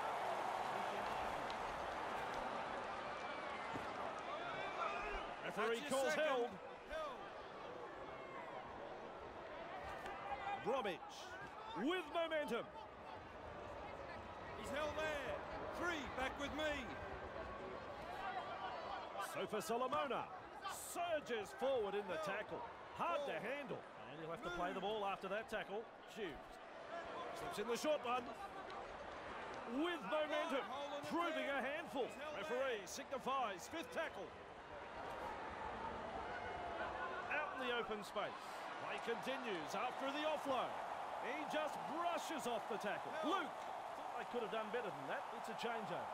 Referee That's your calls second. held. Held. Bromwich with momentum. He's held there. 3 back with me. Sofa Solomona surges forward in the tackle. Hard to handle. And he'll have to play the ball after that tackle. Hughes slips in the short one. With momentum. Proving a handful. Referee signifies 5th tackle. Out in the open space. Play continues after the offload. He just brushes off the tackle. Luke thought they could have done better than that. It's a changeover.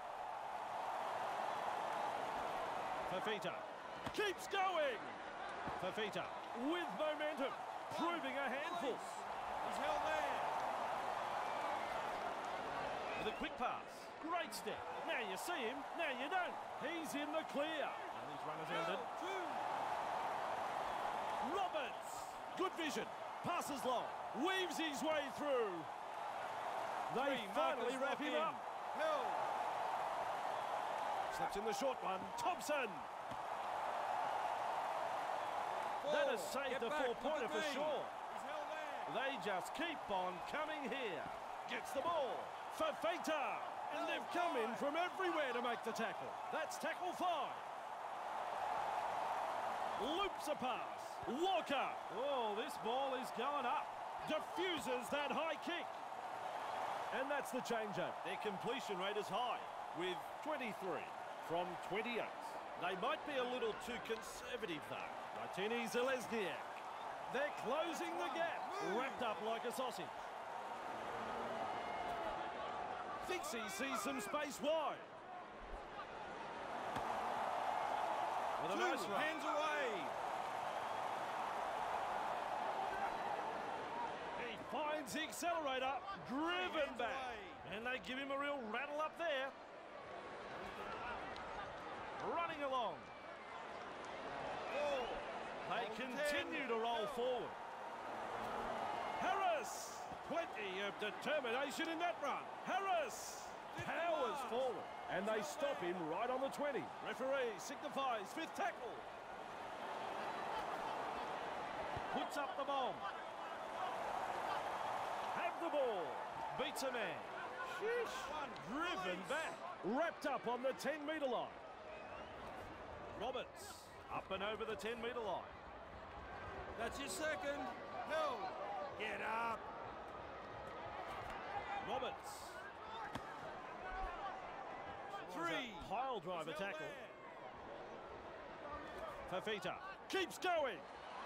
Fafita keeps going. Fafita with momentum, proving a handful. He's held there. With a quick pass, great step. Now you see him, now you don't. He's in the clear. And his run has ended. 2. Roberts, good vision, passes long, weaves his way through. They finally wrap him up. Held. Slips in the short one. Thompson. 4. That has saved Get the back, 4-pointer look for at me. sure. He's held there. They just keep on coming here. Gets the ball. Fafita. And they've come in from everywhere to make the tackle. That's tackle 5. Loops a pass. Walker. Oh, this ball is going up. Diffuses that high kick. And that's the change-up. Their completion rate is high, with 23 from 28. They might be a little too conservative, though. Martini Zelezniak. They're closing the gap. Wrapped up like a sausage. Thinks he sees some space wide. With a 2 nice run. hands away. He finds the accelerator, driven Hands back. away. And they give him a real rattle up there. Running along. 4. They continue to roll forward. Harris! Plenty of determination in that run. Harris powers forward. And they stop him right on the 20. Referee signifies 5th tackle. Puts up the bomb. Have the ball. Beats a man. Sheesh. Driven back. Wrapped up on the 10-metre line. Roberts up and over the 10-metre line. That's your second. Held. Get up. Roberts. 3. Pile driver He's held tackle. there. Fafita keeps going.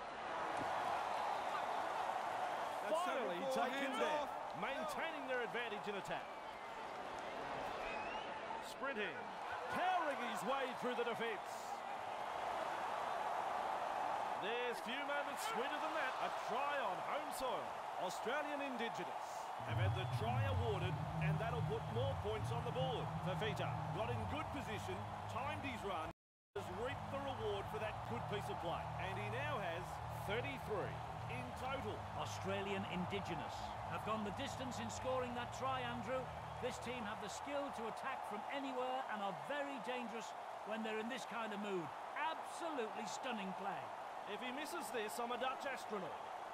That's Finally tackled for, taken hands down, off. maintaining their advantage in attack. Sprinting, powering his way through the defence. There's few moments sweeter than that. A try on home soil. Australian Indigenous have had the try awarded, and that'll put more points on the board. Fafita got in good position, timed his run, has reaped the reward for that good piece of play. And he now has 33 in total. Australian Indigenous have gone the distance in scoring that try, Andrew. This team have the skill to attack from anywhere and are very dangerous when they're in this kind of mood. Absolutely stunning play. If he misses this, I'm a Dutch astronaut.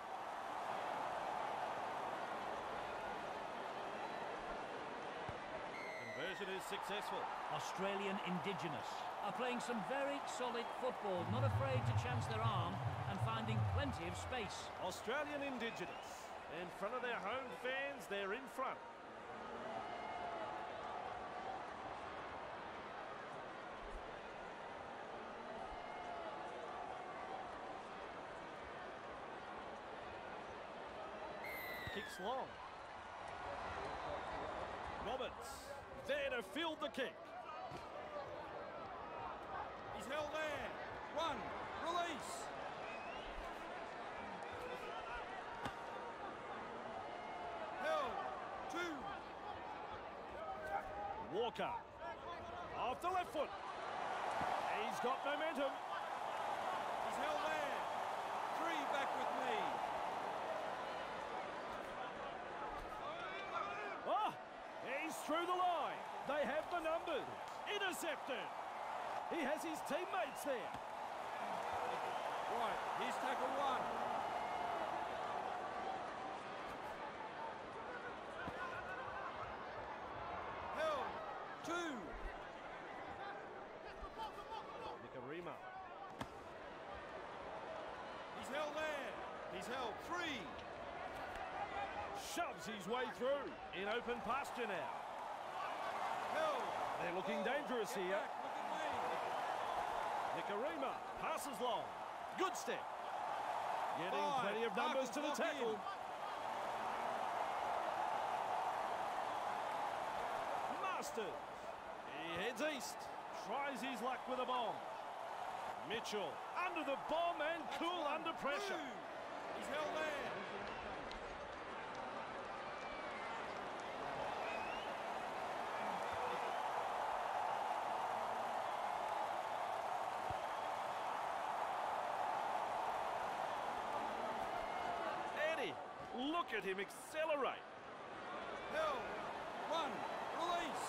Conversion is successful. Australian Indigenous are playing some very solid football, not afraid to chance their arm and finding plenty of space. Australian Indigenous. In front of their home fans, they're in front. Kicks long. Roberts there to field the kick. He's held there. 1. Release. Held. 2. Walker off the left foot. He's got momentum. He's held there. 3 back with me. Ah, he's through the line. They have the numbers. Intercepted. He has his teammates there. Right, here's tackle 1. Held. 2. Nicarima. He's held there. He's held. 3. Shoves his way through in open pasture now. Held. They're looking dangerous Get here. back, look at me. Nicarima passes long. Good step. Getting 5. plenty of numbers to the Marcus, lock tackle. in. Masters. He heads east. Tries his luck with a bomb. Mitchell under the bomb and cool under pressure. 2. He's held there. Eddie, look at him accelerate. Held. 1. Release.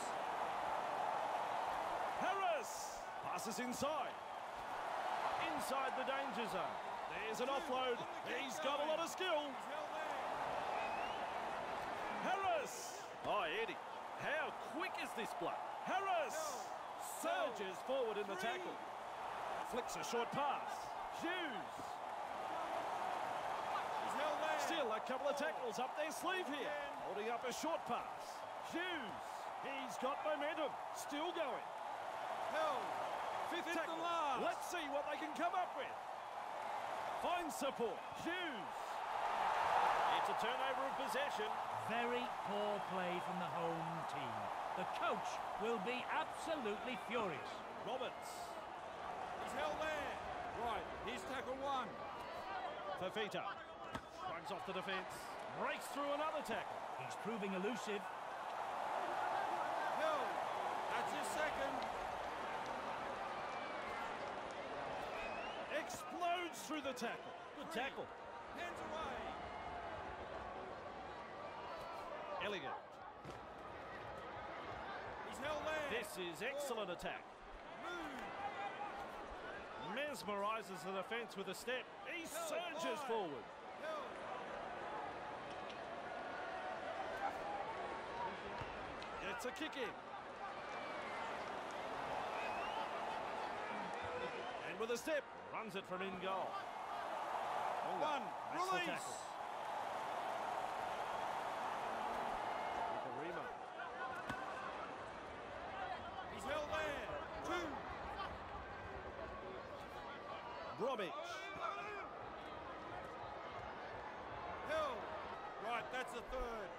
Harris passes inside. Inside the danger zone. There's an offload. He's got a lot of skill. He's held there. Harris. Oh, Eddie, how quick is this bloke? Harris surges forward in the tackle. Flicks a short pass. Hughes. He's held there. Still a couple of tackles up their sleeve here. Holding up a short pass. Hughes. He's got momentum. Still going. Held. Fifth Fifth tackle. and last. Let's see what they can come up with. Finds support. Hughes. It's a turnover of possession. Very poor play from the home team. The coach will be absolutely furious. Roberts. He's held there. Right, here's tackle 1. Fafita. Shrugs off the defence. Breaks through another tackle. He's proving elusive. Held. That's his second. Explodes through the tackle. Good 3. tackle. Hands away. Elegant. He's held there. This is excellent attack. Move. Mesmerises the defence with a step. He Held. surges 5. forward. Held. Gets a kick in. And with a step, runs it from in goal. 1. That's the Release. tackle. Nicarima. Bromwich. Held. Right, that's a third.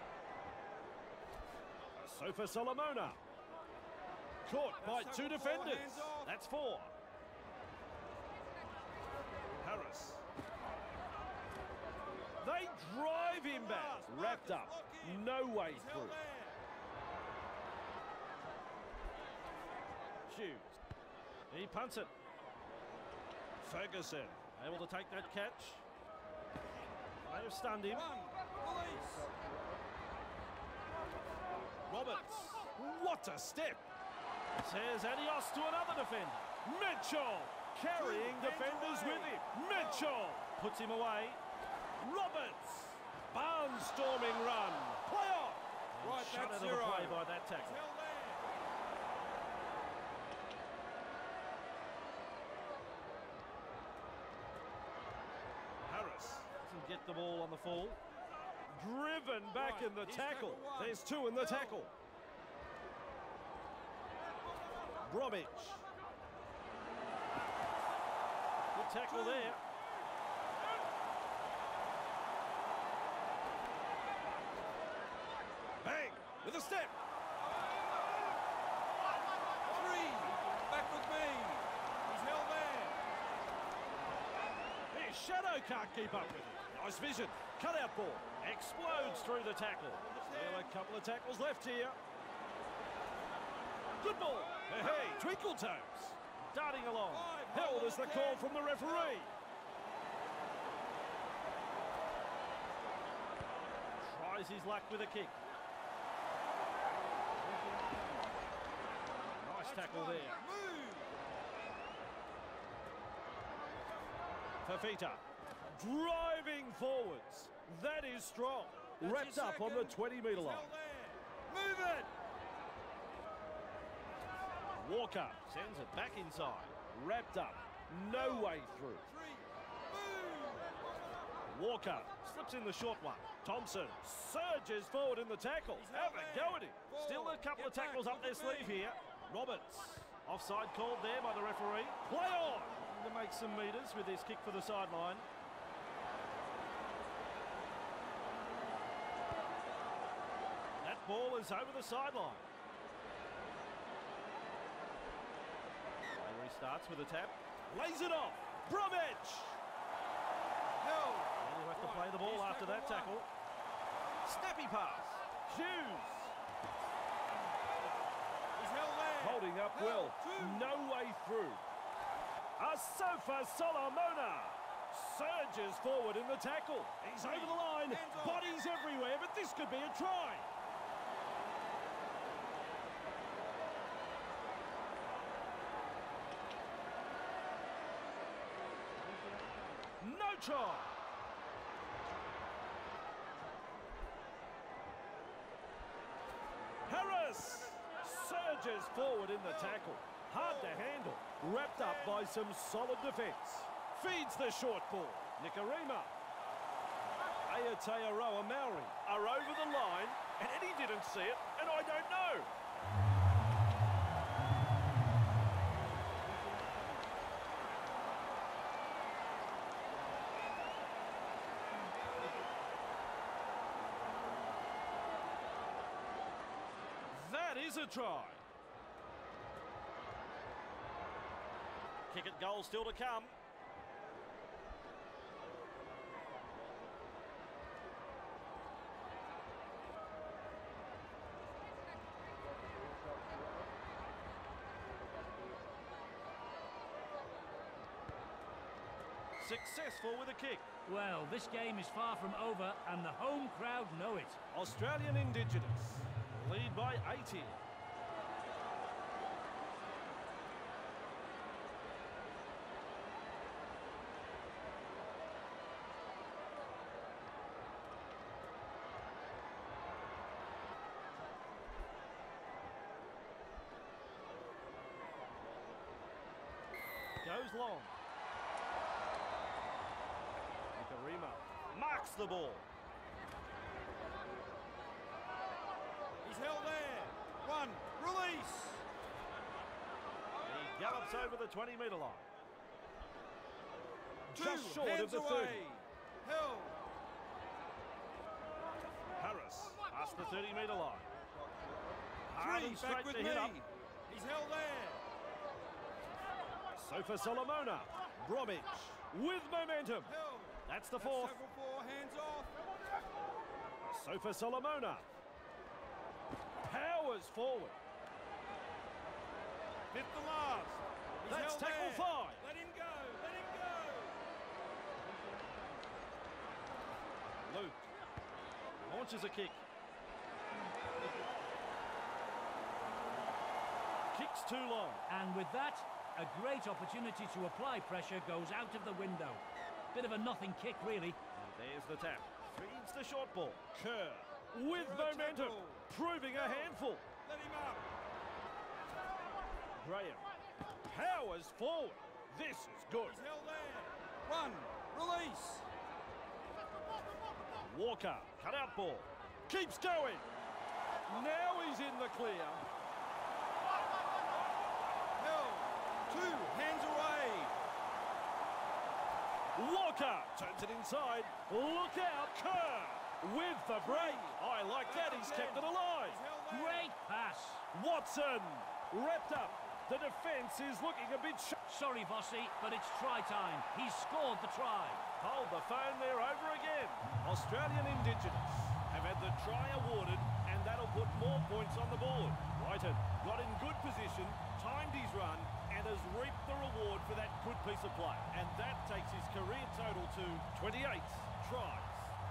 Sofa Solomona. Caught by That's two tackle forward, defenders. hands off. That's 4. Harris. They drive him back. Wrapped up. No way He's through. held there. Hughes. He punts it. Ferguson able to take that catch. May have stunned him. Release. Roberts. What a step. Says adios to another defender. Mitchell carrying defenders with him. Mitchell puts him away. Roberts. Barnstorming run. Play on. Right, Shut out that's of the 0. play by that He's tackle. held there. Harris doesn't get the ball on the full. Driven back Right, in the he's tackle. tackle 1. There's 2 in the tackle. Bromwich. Good tackle there. Bang! With a step. 3. Back with me. He's held there. His shadow can't keep up with him. Nice vision. Cut out ball. Explodes through the tackle. Still a couple of tackles left here. Good ball. Hey, twinkle toes. Darting along. Held as the call from the referee. Tries his luck with a kick. Nice tackle there. Move. Fafita driving forwards. That is strong. Wrapped up on the 20-metre line. Held there. Move it. Walker sends it back inside. Wrapped up. No way through. 3. Move. Walker slips in the short one. Thompson surges forward in the tackle. Have a go at him. Still a couple of tackles up their sleeve here. Roberts. Offside called there by the referee. Play on. To make some metres with his kick for the sideline. That ball is over the sideline. He restarts with a tap. Lays it off. Bromwich. Held. And he'll have to play the ball after that tackle. Snappy pass. Hughes. He's held there. Holding up Held. well. 2. No way through. A Sofa Solomona surges forward in the tackle. He's over the line. Hands off. Bodies everywhere, but this could be a try. No try. Harris surges forward in the tackle. Hard to handle. Wrapped up by some solid defence. Feeds the short ball. Nikarima. Aotearoa Maori are over the line, and Eddie didn't see it, and I don't know. That is a try. Kick at goal still to come. Successful with a kick. Well, this game is far from over, and the home crowd know it. Australian Indigenous lead by 80. Goes long. Nikarima marks the ball. He's held there. 1. Release. He gallops over the 20-metre line. just short of hands the 30. away. Held. Harris past the 30-metre line. Hard 3, and straight back with to me. hit up. He's held there. Sofa Solomona. Bromwich with momentum. Held. That's the That's fourth. tackle 4, hands off. Sofa Solomona. Powers forward. Fifth and last. He's That's held tackle there. 5. Let him go. Let him go. Luke launches a kick. Kicks too long. And with that, a great opportunity to apply pressure goes out of the window. Bit of a nothing kick, really. And there's the tap. Feeds the short ball. Kerr with For a momentum. tackle. Proving a handful. Let him up. Graham powers forward. This is good. He's held there. 1, release. Walker, cut out ball. Keeps going. Now he's in the clear. Held. 2, hands away. Walker turns it inside. Look out, Kerr with the break. I like that. He's kept it alive. He's held there. Great pass. Watson wrapped up. The defence is looking a bit Sorry, Vossi, but it's try time. He's scored the try. Hold the phone there over again. Australian Indigenous have had the try awarded, and that'll put more points on the board. Whiten got in good position, timed his run, and has reaped the reward for that good piece of play. And that takes his career total to 28 tries.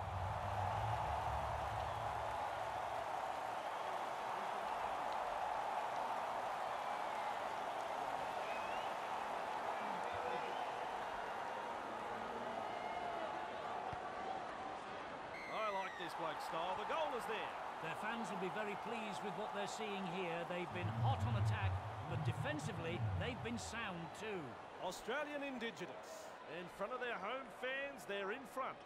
This bloke's style. The goal is there. Their fans will be very pleased with what they're seeing here. They've been hot on attack, but defensively, they've been sound too. Australian Indigenous. In front of their home fans, they're in front.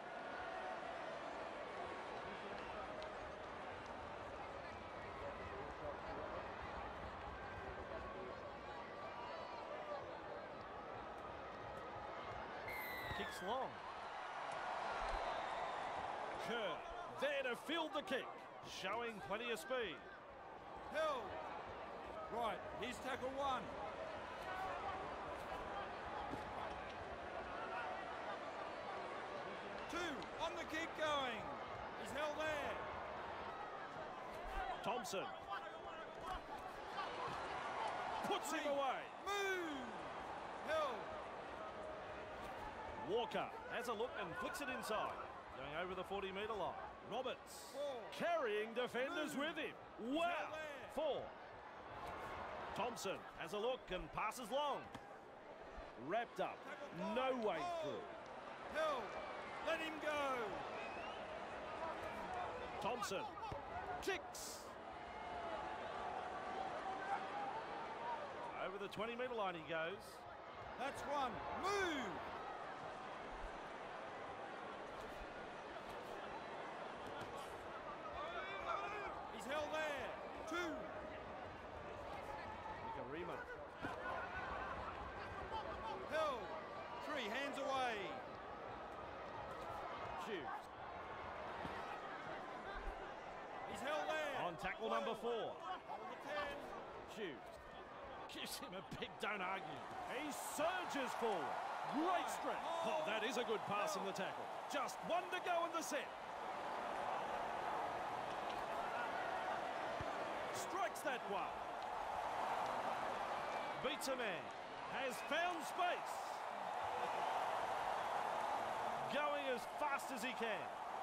Kicks long. Kerr there to field the kick, showing plenty of speed. Held. Right, here's tackle 1. Two, on the kick going. He's held there. Thompson puts him 3, away. move. Held. Walker has a look and flicks it inside. Going over the 40-metre line. Roberts 4, carrying defenders Move. with him. Wow. there. 4. Thompson has a look and passes long. Wrapped up. Tackle 5, No way hold. through. Held. Let him go. Thompson kicks. Over the 20-metre line he goes. That's 1. Move. He's held there. 2. Nicarima. Held. 3, hands away. Hughes. He's held there. On tackle number 4. Hold the 10. Hughes gives him a big don't argue. He surges forward. Great strength. Oh, that is a good pass in the tackle. Just 1 to go in the set. Strikes that one. Beats a man. Has found space. Going as fast as he can.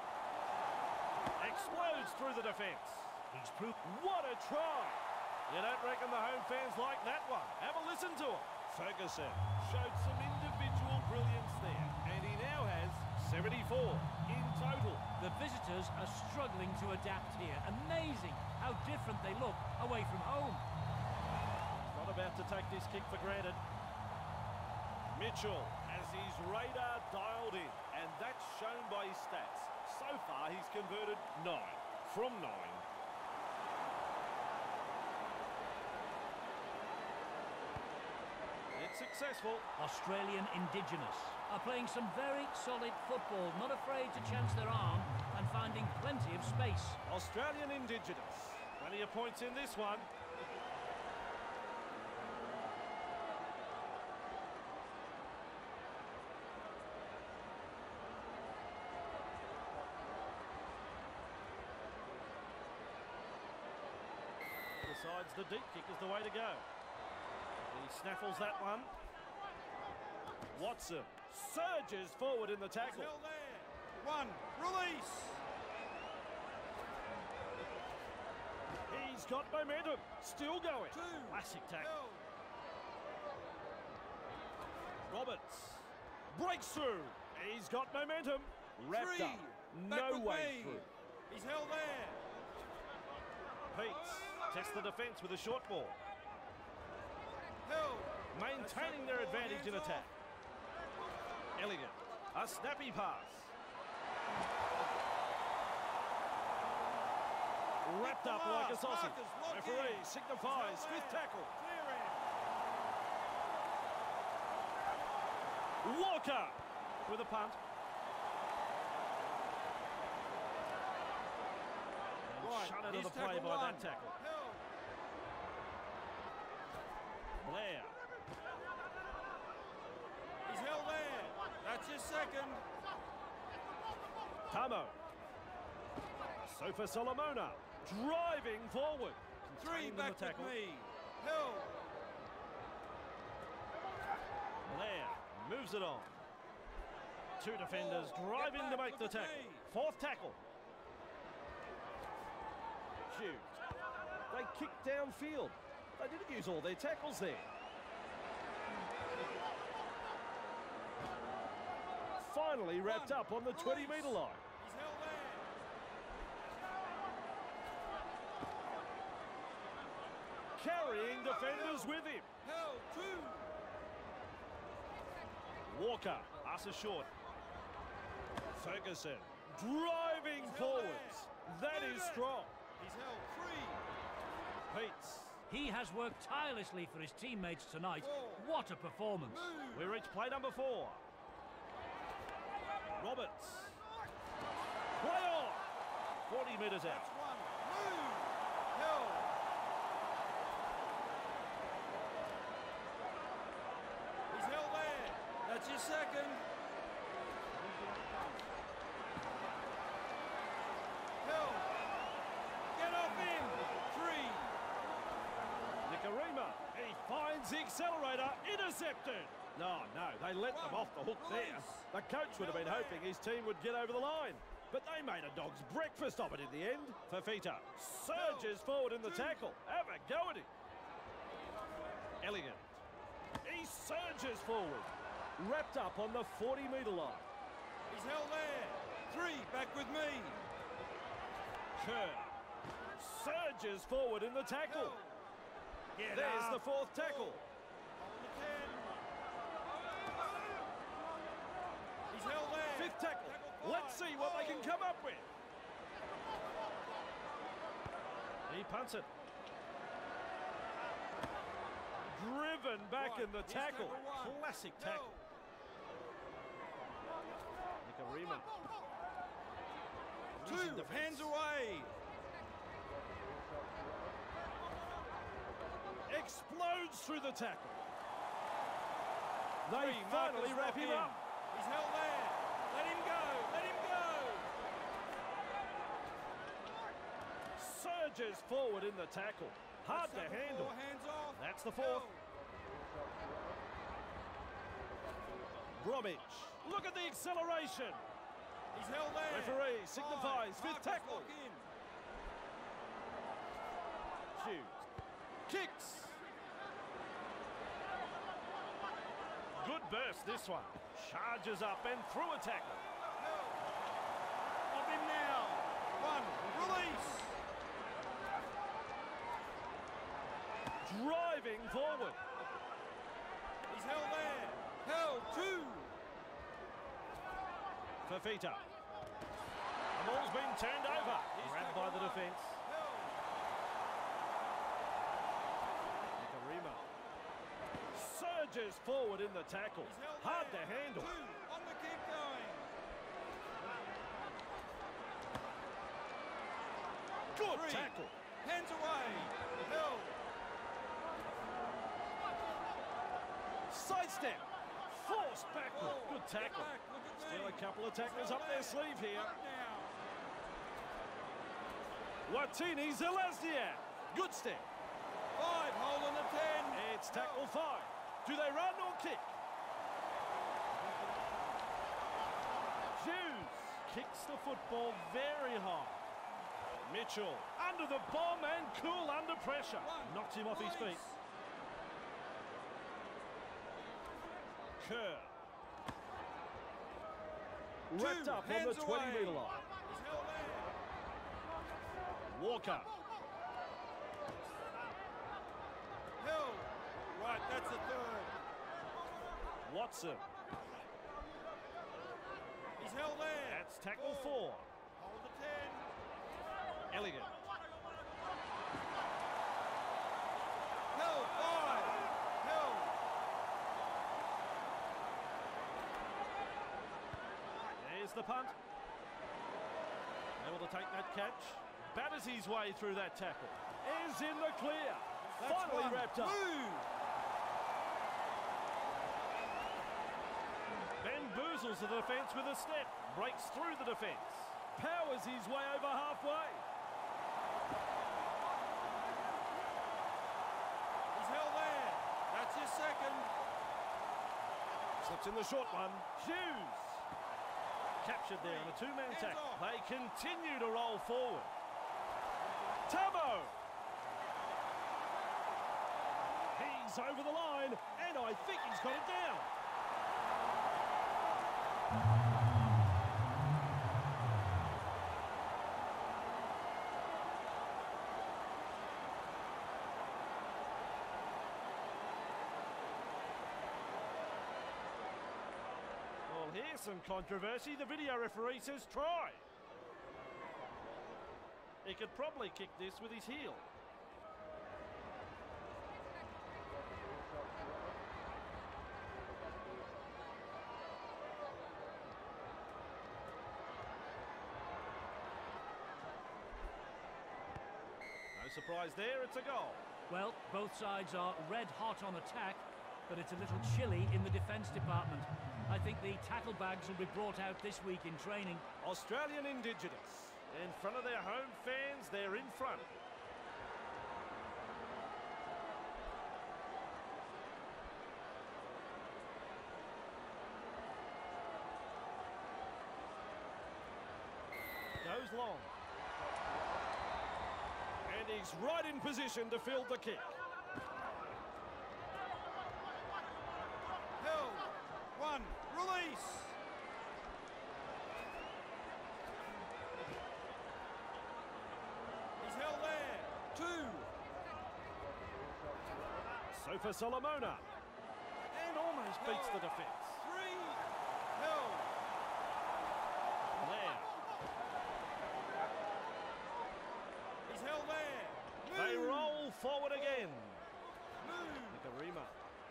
Explodes through the defence. He's proved. What a try! You don't reckon the home fans like that one? Have a listen to him. Ferguson showed some individual brilliance there, and he now has 74 in total. The visitors are struggling to adapt here. Amazing how different they look away from home. Not about to take this kick for granted. Mitchell has his radar dialed in, and that's shown by his stats. So far, he's converted 9 from 9. Successful. Australian Indigenous are playing some very solid football, not afraid to chance their arm and finding plenty of space. Australian Indigenous. Plenty of points in this one. Decides the deep kick is the way to go. He snaffles that one. Watson surges forward in the tackle. Held there. One. Release. He's got momentum. Still going. Two. Classic tackle. Held. Roberts breaks through. He's got momentum. Wrapped Three. up. Back No with way me. through. He's held there. Peets tests the defence with a short ball. Held. Maintaining their advantage in attack. Elegant. A snappy pass. Wrapped up like a sausage. Referee signifies fifth tackle. Walker with a punt. And shut out of the play by that tackle. Blair. He's held there. That's his second. Tamo. Sofa Solomona driving forward. Three Contained in back the tackle. with me. Held. Blair moves it on. Two defenders driving to make the tackle. me. Fourth tackle. Shoot. They kicked downfield. They didn't use all their tackles there. Finally wrapped up on the 20-metre line. He's held there. Carrying defenders with him. Held. Two. Walker passes short. Ferguson driving forwards. That is strong. He's held. Three. Peets. He has worked tirelessly for his teammates tonight. What a performance. We reach play number 4. Roberts. Play on. 40 metres out. That's one. Move. Held. He's held there. That's your second. Held. Get off him. Three. Nikarima. He finds the accelerator. Intercepted. No, they let them off the hook there. The coach would have been hoping his team would get over the line. But they made a dog's breakfast of it in the end. Fafita surges forward in the tackle. Have a go at him. Elegant. He surges forward. Wrapped up on the 40-metre line. He's held there. Three. Back with me. Kerr surges forward in the tackle. Get There's up. the fourth tackle. On the 10. He's held there. Fifth tackle. Tackle Let's five. see what they can come up with. He punts it. Driven back in the Here's tackle. one. Classic Go. tackle. Nikarima. Two. Hands away. Explodes through the tackle. They Three. finally Marcus wrap him lock in. up. He's held there. Let him go. Let him go. Surges forward in the tackle. Hard to That's number handle. 4. Hands off. That's the fourth. Go. Bromwich. Look at the acceleration. He's held there. Referee signifies Five. fifth Marcus tackle. lock in. Shoots. Kicks. Good burst this one. Charges up and through a tackle. Off him now. One. Release. Driving forward. He's held there. Held. Two. Fafita. The ball's been turned over. Grabbed by the defence. Held. Nikarima Surges forward in the tackle. He's held Hard there. to handle. 2 on the kick going. Good 3. tackle. Hands away. Held. Sidestep. Forced backward. Oh, Good tackle. get back, look at Still me. a couple of He's tackles held up their there. sleeve here. Up now. Watini-Zelezniak. Good step. 5, hold on the 10. It's tackle 5. Do they run or kick? Hughes kicks the football very high. Mitchell under the bomb and cool under pressure. 1, Knocks him off his feet. release. Kerr. 2, Wrapped up on the hands 20-metre away. line. He's held there. Walker. Held. Right, that's the 3rd. Watson. He's held there. That's tackle 4. Hold the 10. Elliott. Held. 5. Held. There's the punt. Able to take that catch. Batters his way through that tackle. Is in the clear. That's Finally 1. wrapped up. Move. Bamboozles the defence with a step. Breaks through the defence. Powers his way over halfway. He's held there. That's his 2nd. Slips in the short one. Hughes. Captured there on a 2-man Hands tackle. off. They continue to roll forward. Tabo. He's over the line, and I think he's got it down. Well, here's some controversy. The video referee says try. He could probably kick this with his heel. No surprise there, it's a goal. Well, both sides are red hot on attack, but it's a little chilly in the defence department. I think the tackle bags will be brought out this week in training. Australian Indigenous. In front of their home fans, they're in front. Goes long. And he's right in position to field the kick. Held. 1. Release. He's held there. 2. Sofa Solomona. And almost beats the defence. 3. Held. There. He's held there. They Move. roll forward again. Move. Nikarima.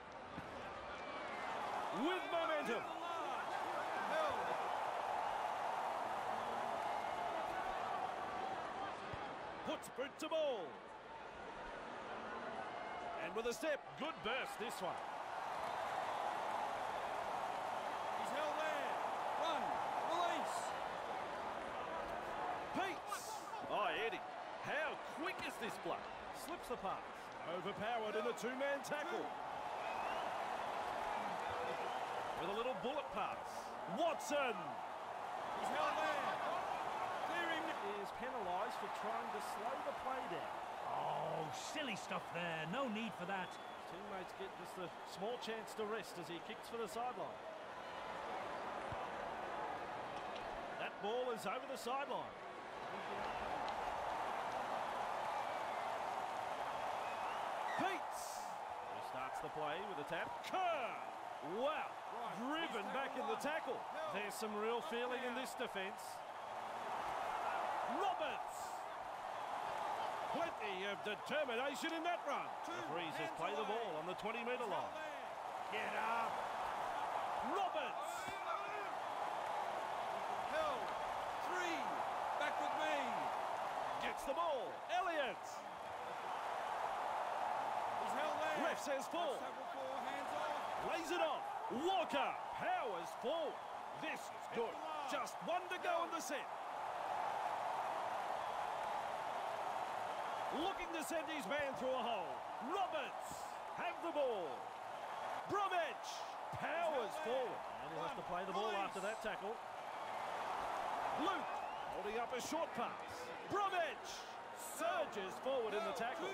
With momentum. Held. Puts boot to ball. And with a step, good burst this one. He's held there. 1. Release. Peets. Oh, Eddie. How quick is this bloke? Slips the pass. Overpowered in a 2-man tackle. With a little bullet pass. Watson He's held there. Clear him. is penalised for trying to slow the play down. Oh, silly stuff there. No need for that. Teammates get just a small chance to rest as he kicks for the sideline. That ball is over the sideline. Peets, who starts the play with a tap. Kerr! Wow, driven back in the tackle. There's some real feeling in this defence. Roberts! Plenty of determination in that run. Referee says play the ball on the 20-metre line. Get up. Roberts. Held. 3. Back with me. Gets the ball. Elliott. He's held there. Ref says full. That's tackle 4. Hands off. Lays it off. Walker powers forward. This is good. Just one to go in the set. Looking to send his man through a hole. Roberts have the ball. Bromwich powers forward. And he has to play the ball after that tackle. Luke holding up a short pass. Bromwich surges forward in the tackle.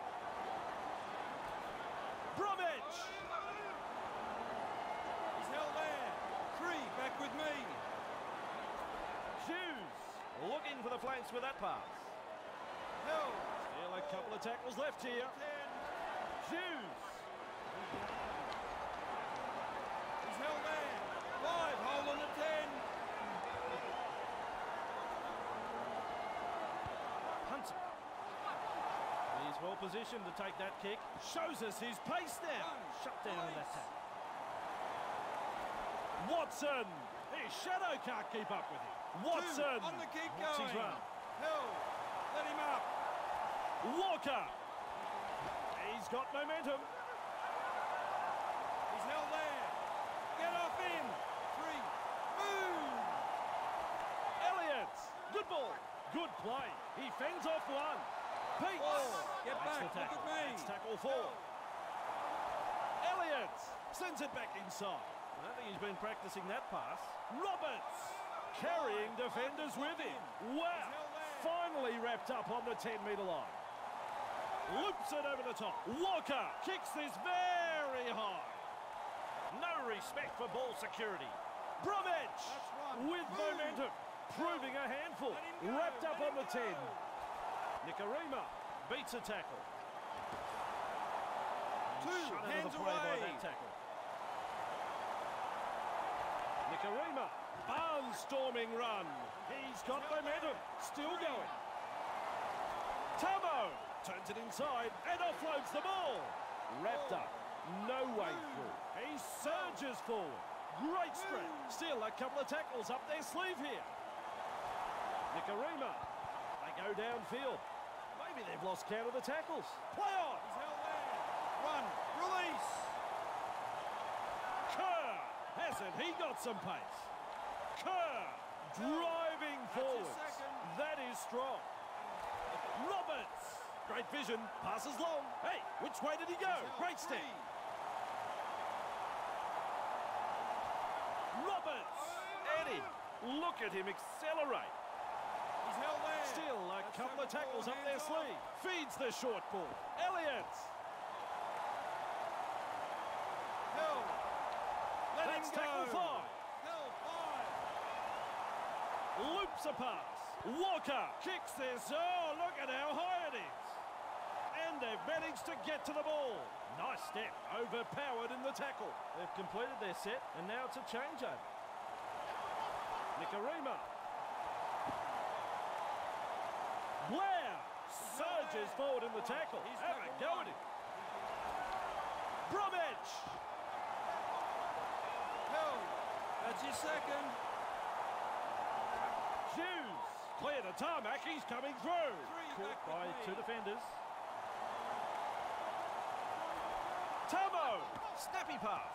Bromwich. He's held there. 3. Back with me. Hughes looking for the flanks with that pass. Held. Still a couple of tackles left here. 10. Hughes. He's held there. 5. Hold on to 10. Hunter. He's well positioned to take that kick. Shows us his pace now. Shut down in that tackle. Watson. His shadow can't keep up with him. Watson. 2. On the kick What's going. his run? Held. Let him up. Walker. He's got momentum. He's held there. Get off in. 3. Move. Elliott. Good ball. Good play. He fends off one. Pete. Get Makes back. the Look tackle. at me. That's tackle 4. Elliott sends it back inside. I don't think he's been practicing that pass. Roberts carrying defenders with him. Wow. Finally wrapped up on the 10-metre line. Loops it over the top. Walker kicks this very high. No respect for ball security. Bromwich with momentum, proving a handful. Wrapped up on the 10. Nikarima beats a tackle. 2. Shut out of Hands the play by away. that tackle. Nikarima, barnstorming run. He's got momentum, still going. Tamo turns it inside and offloads the ball. Wrapped up, no way through. He surges forward. Great strength. Still a couple of tackles up their sleeve here. Nikarima, they go downfield. Maybe they've lost count of the tackles. Play on. He's held there. Run. Release. Kerr, hasn't he got some pace? Kerr driving forwards. That is strong. Roberts, great vision, passes long. Hey, which way did he go? Great step. Roberts, Eddie, look at him accelerate. He's held there. Still a couple of tackles up their sleeve. Feeds the short ball. Elliott. Held. Let That's him go. tackle 5. Held. 5. Loops a pass. Walker kicks this. Oh, look at how high it is. And they've managed to get to the ball. Nice step. Overpowered in the tackle. They've completed their set, and now it's a changeover. Nikarima. Blair surges forward in the tackle. Have a go at him. Bromwich. Held. That's your second. Hughes. Clear the tarmac. He's coming through. 3. Caught Back by with 2 me. defenders. Tamo. Snappy pass.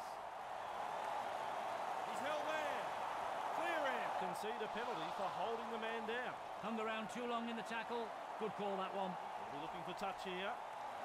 He's held there. Clear him. Concede a penalty for holding the man down. Hung around too long in the tackle. Good call, that one. We'll be looking for touch here.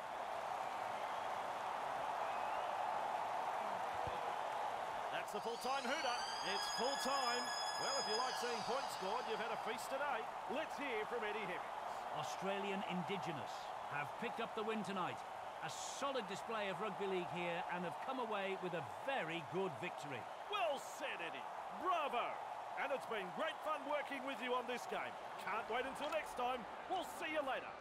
That's the full-time hooter. It's full-time. Well, if you like seeing points scored, you've had a feast today. Let's hear from Eddie Hemmings. Australian Indigenous have picked up the win tonight. A solid display of rugby league here and have come away with a very good victory. Well said, Eddie. Bravo. And it's been great fun working with you on this game. Can't wait until next time. We'll see you later.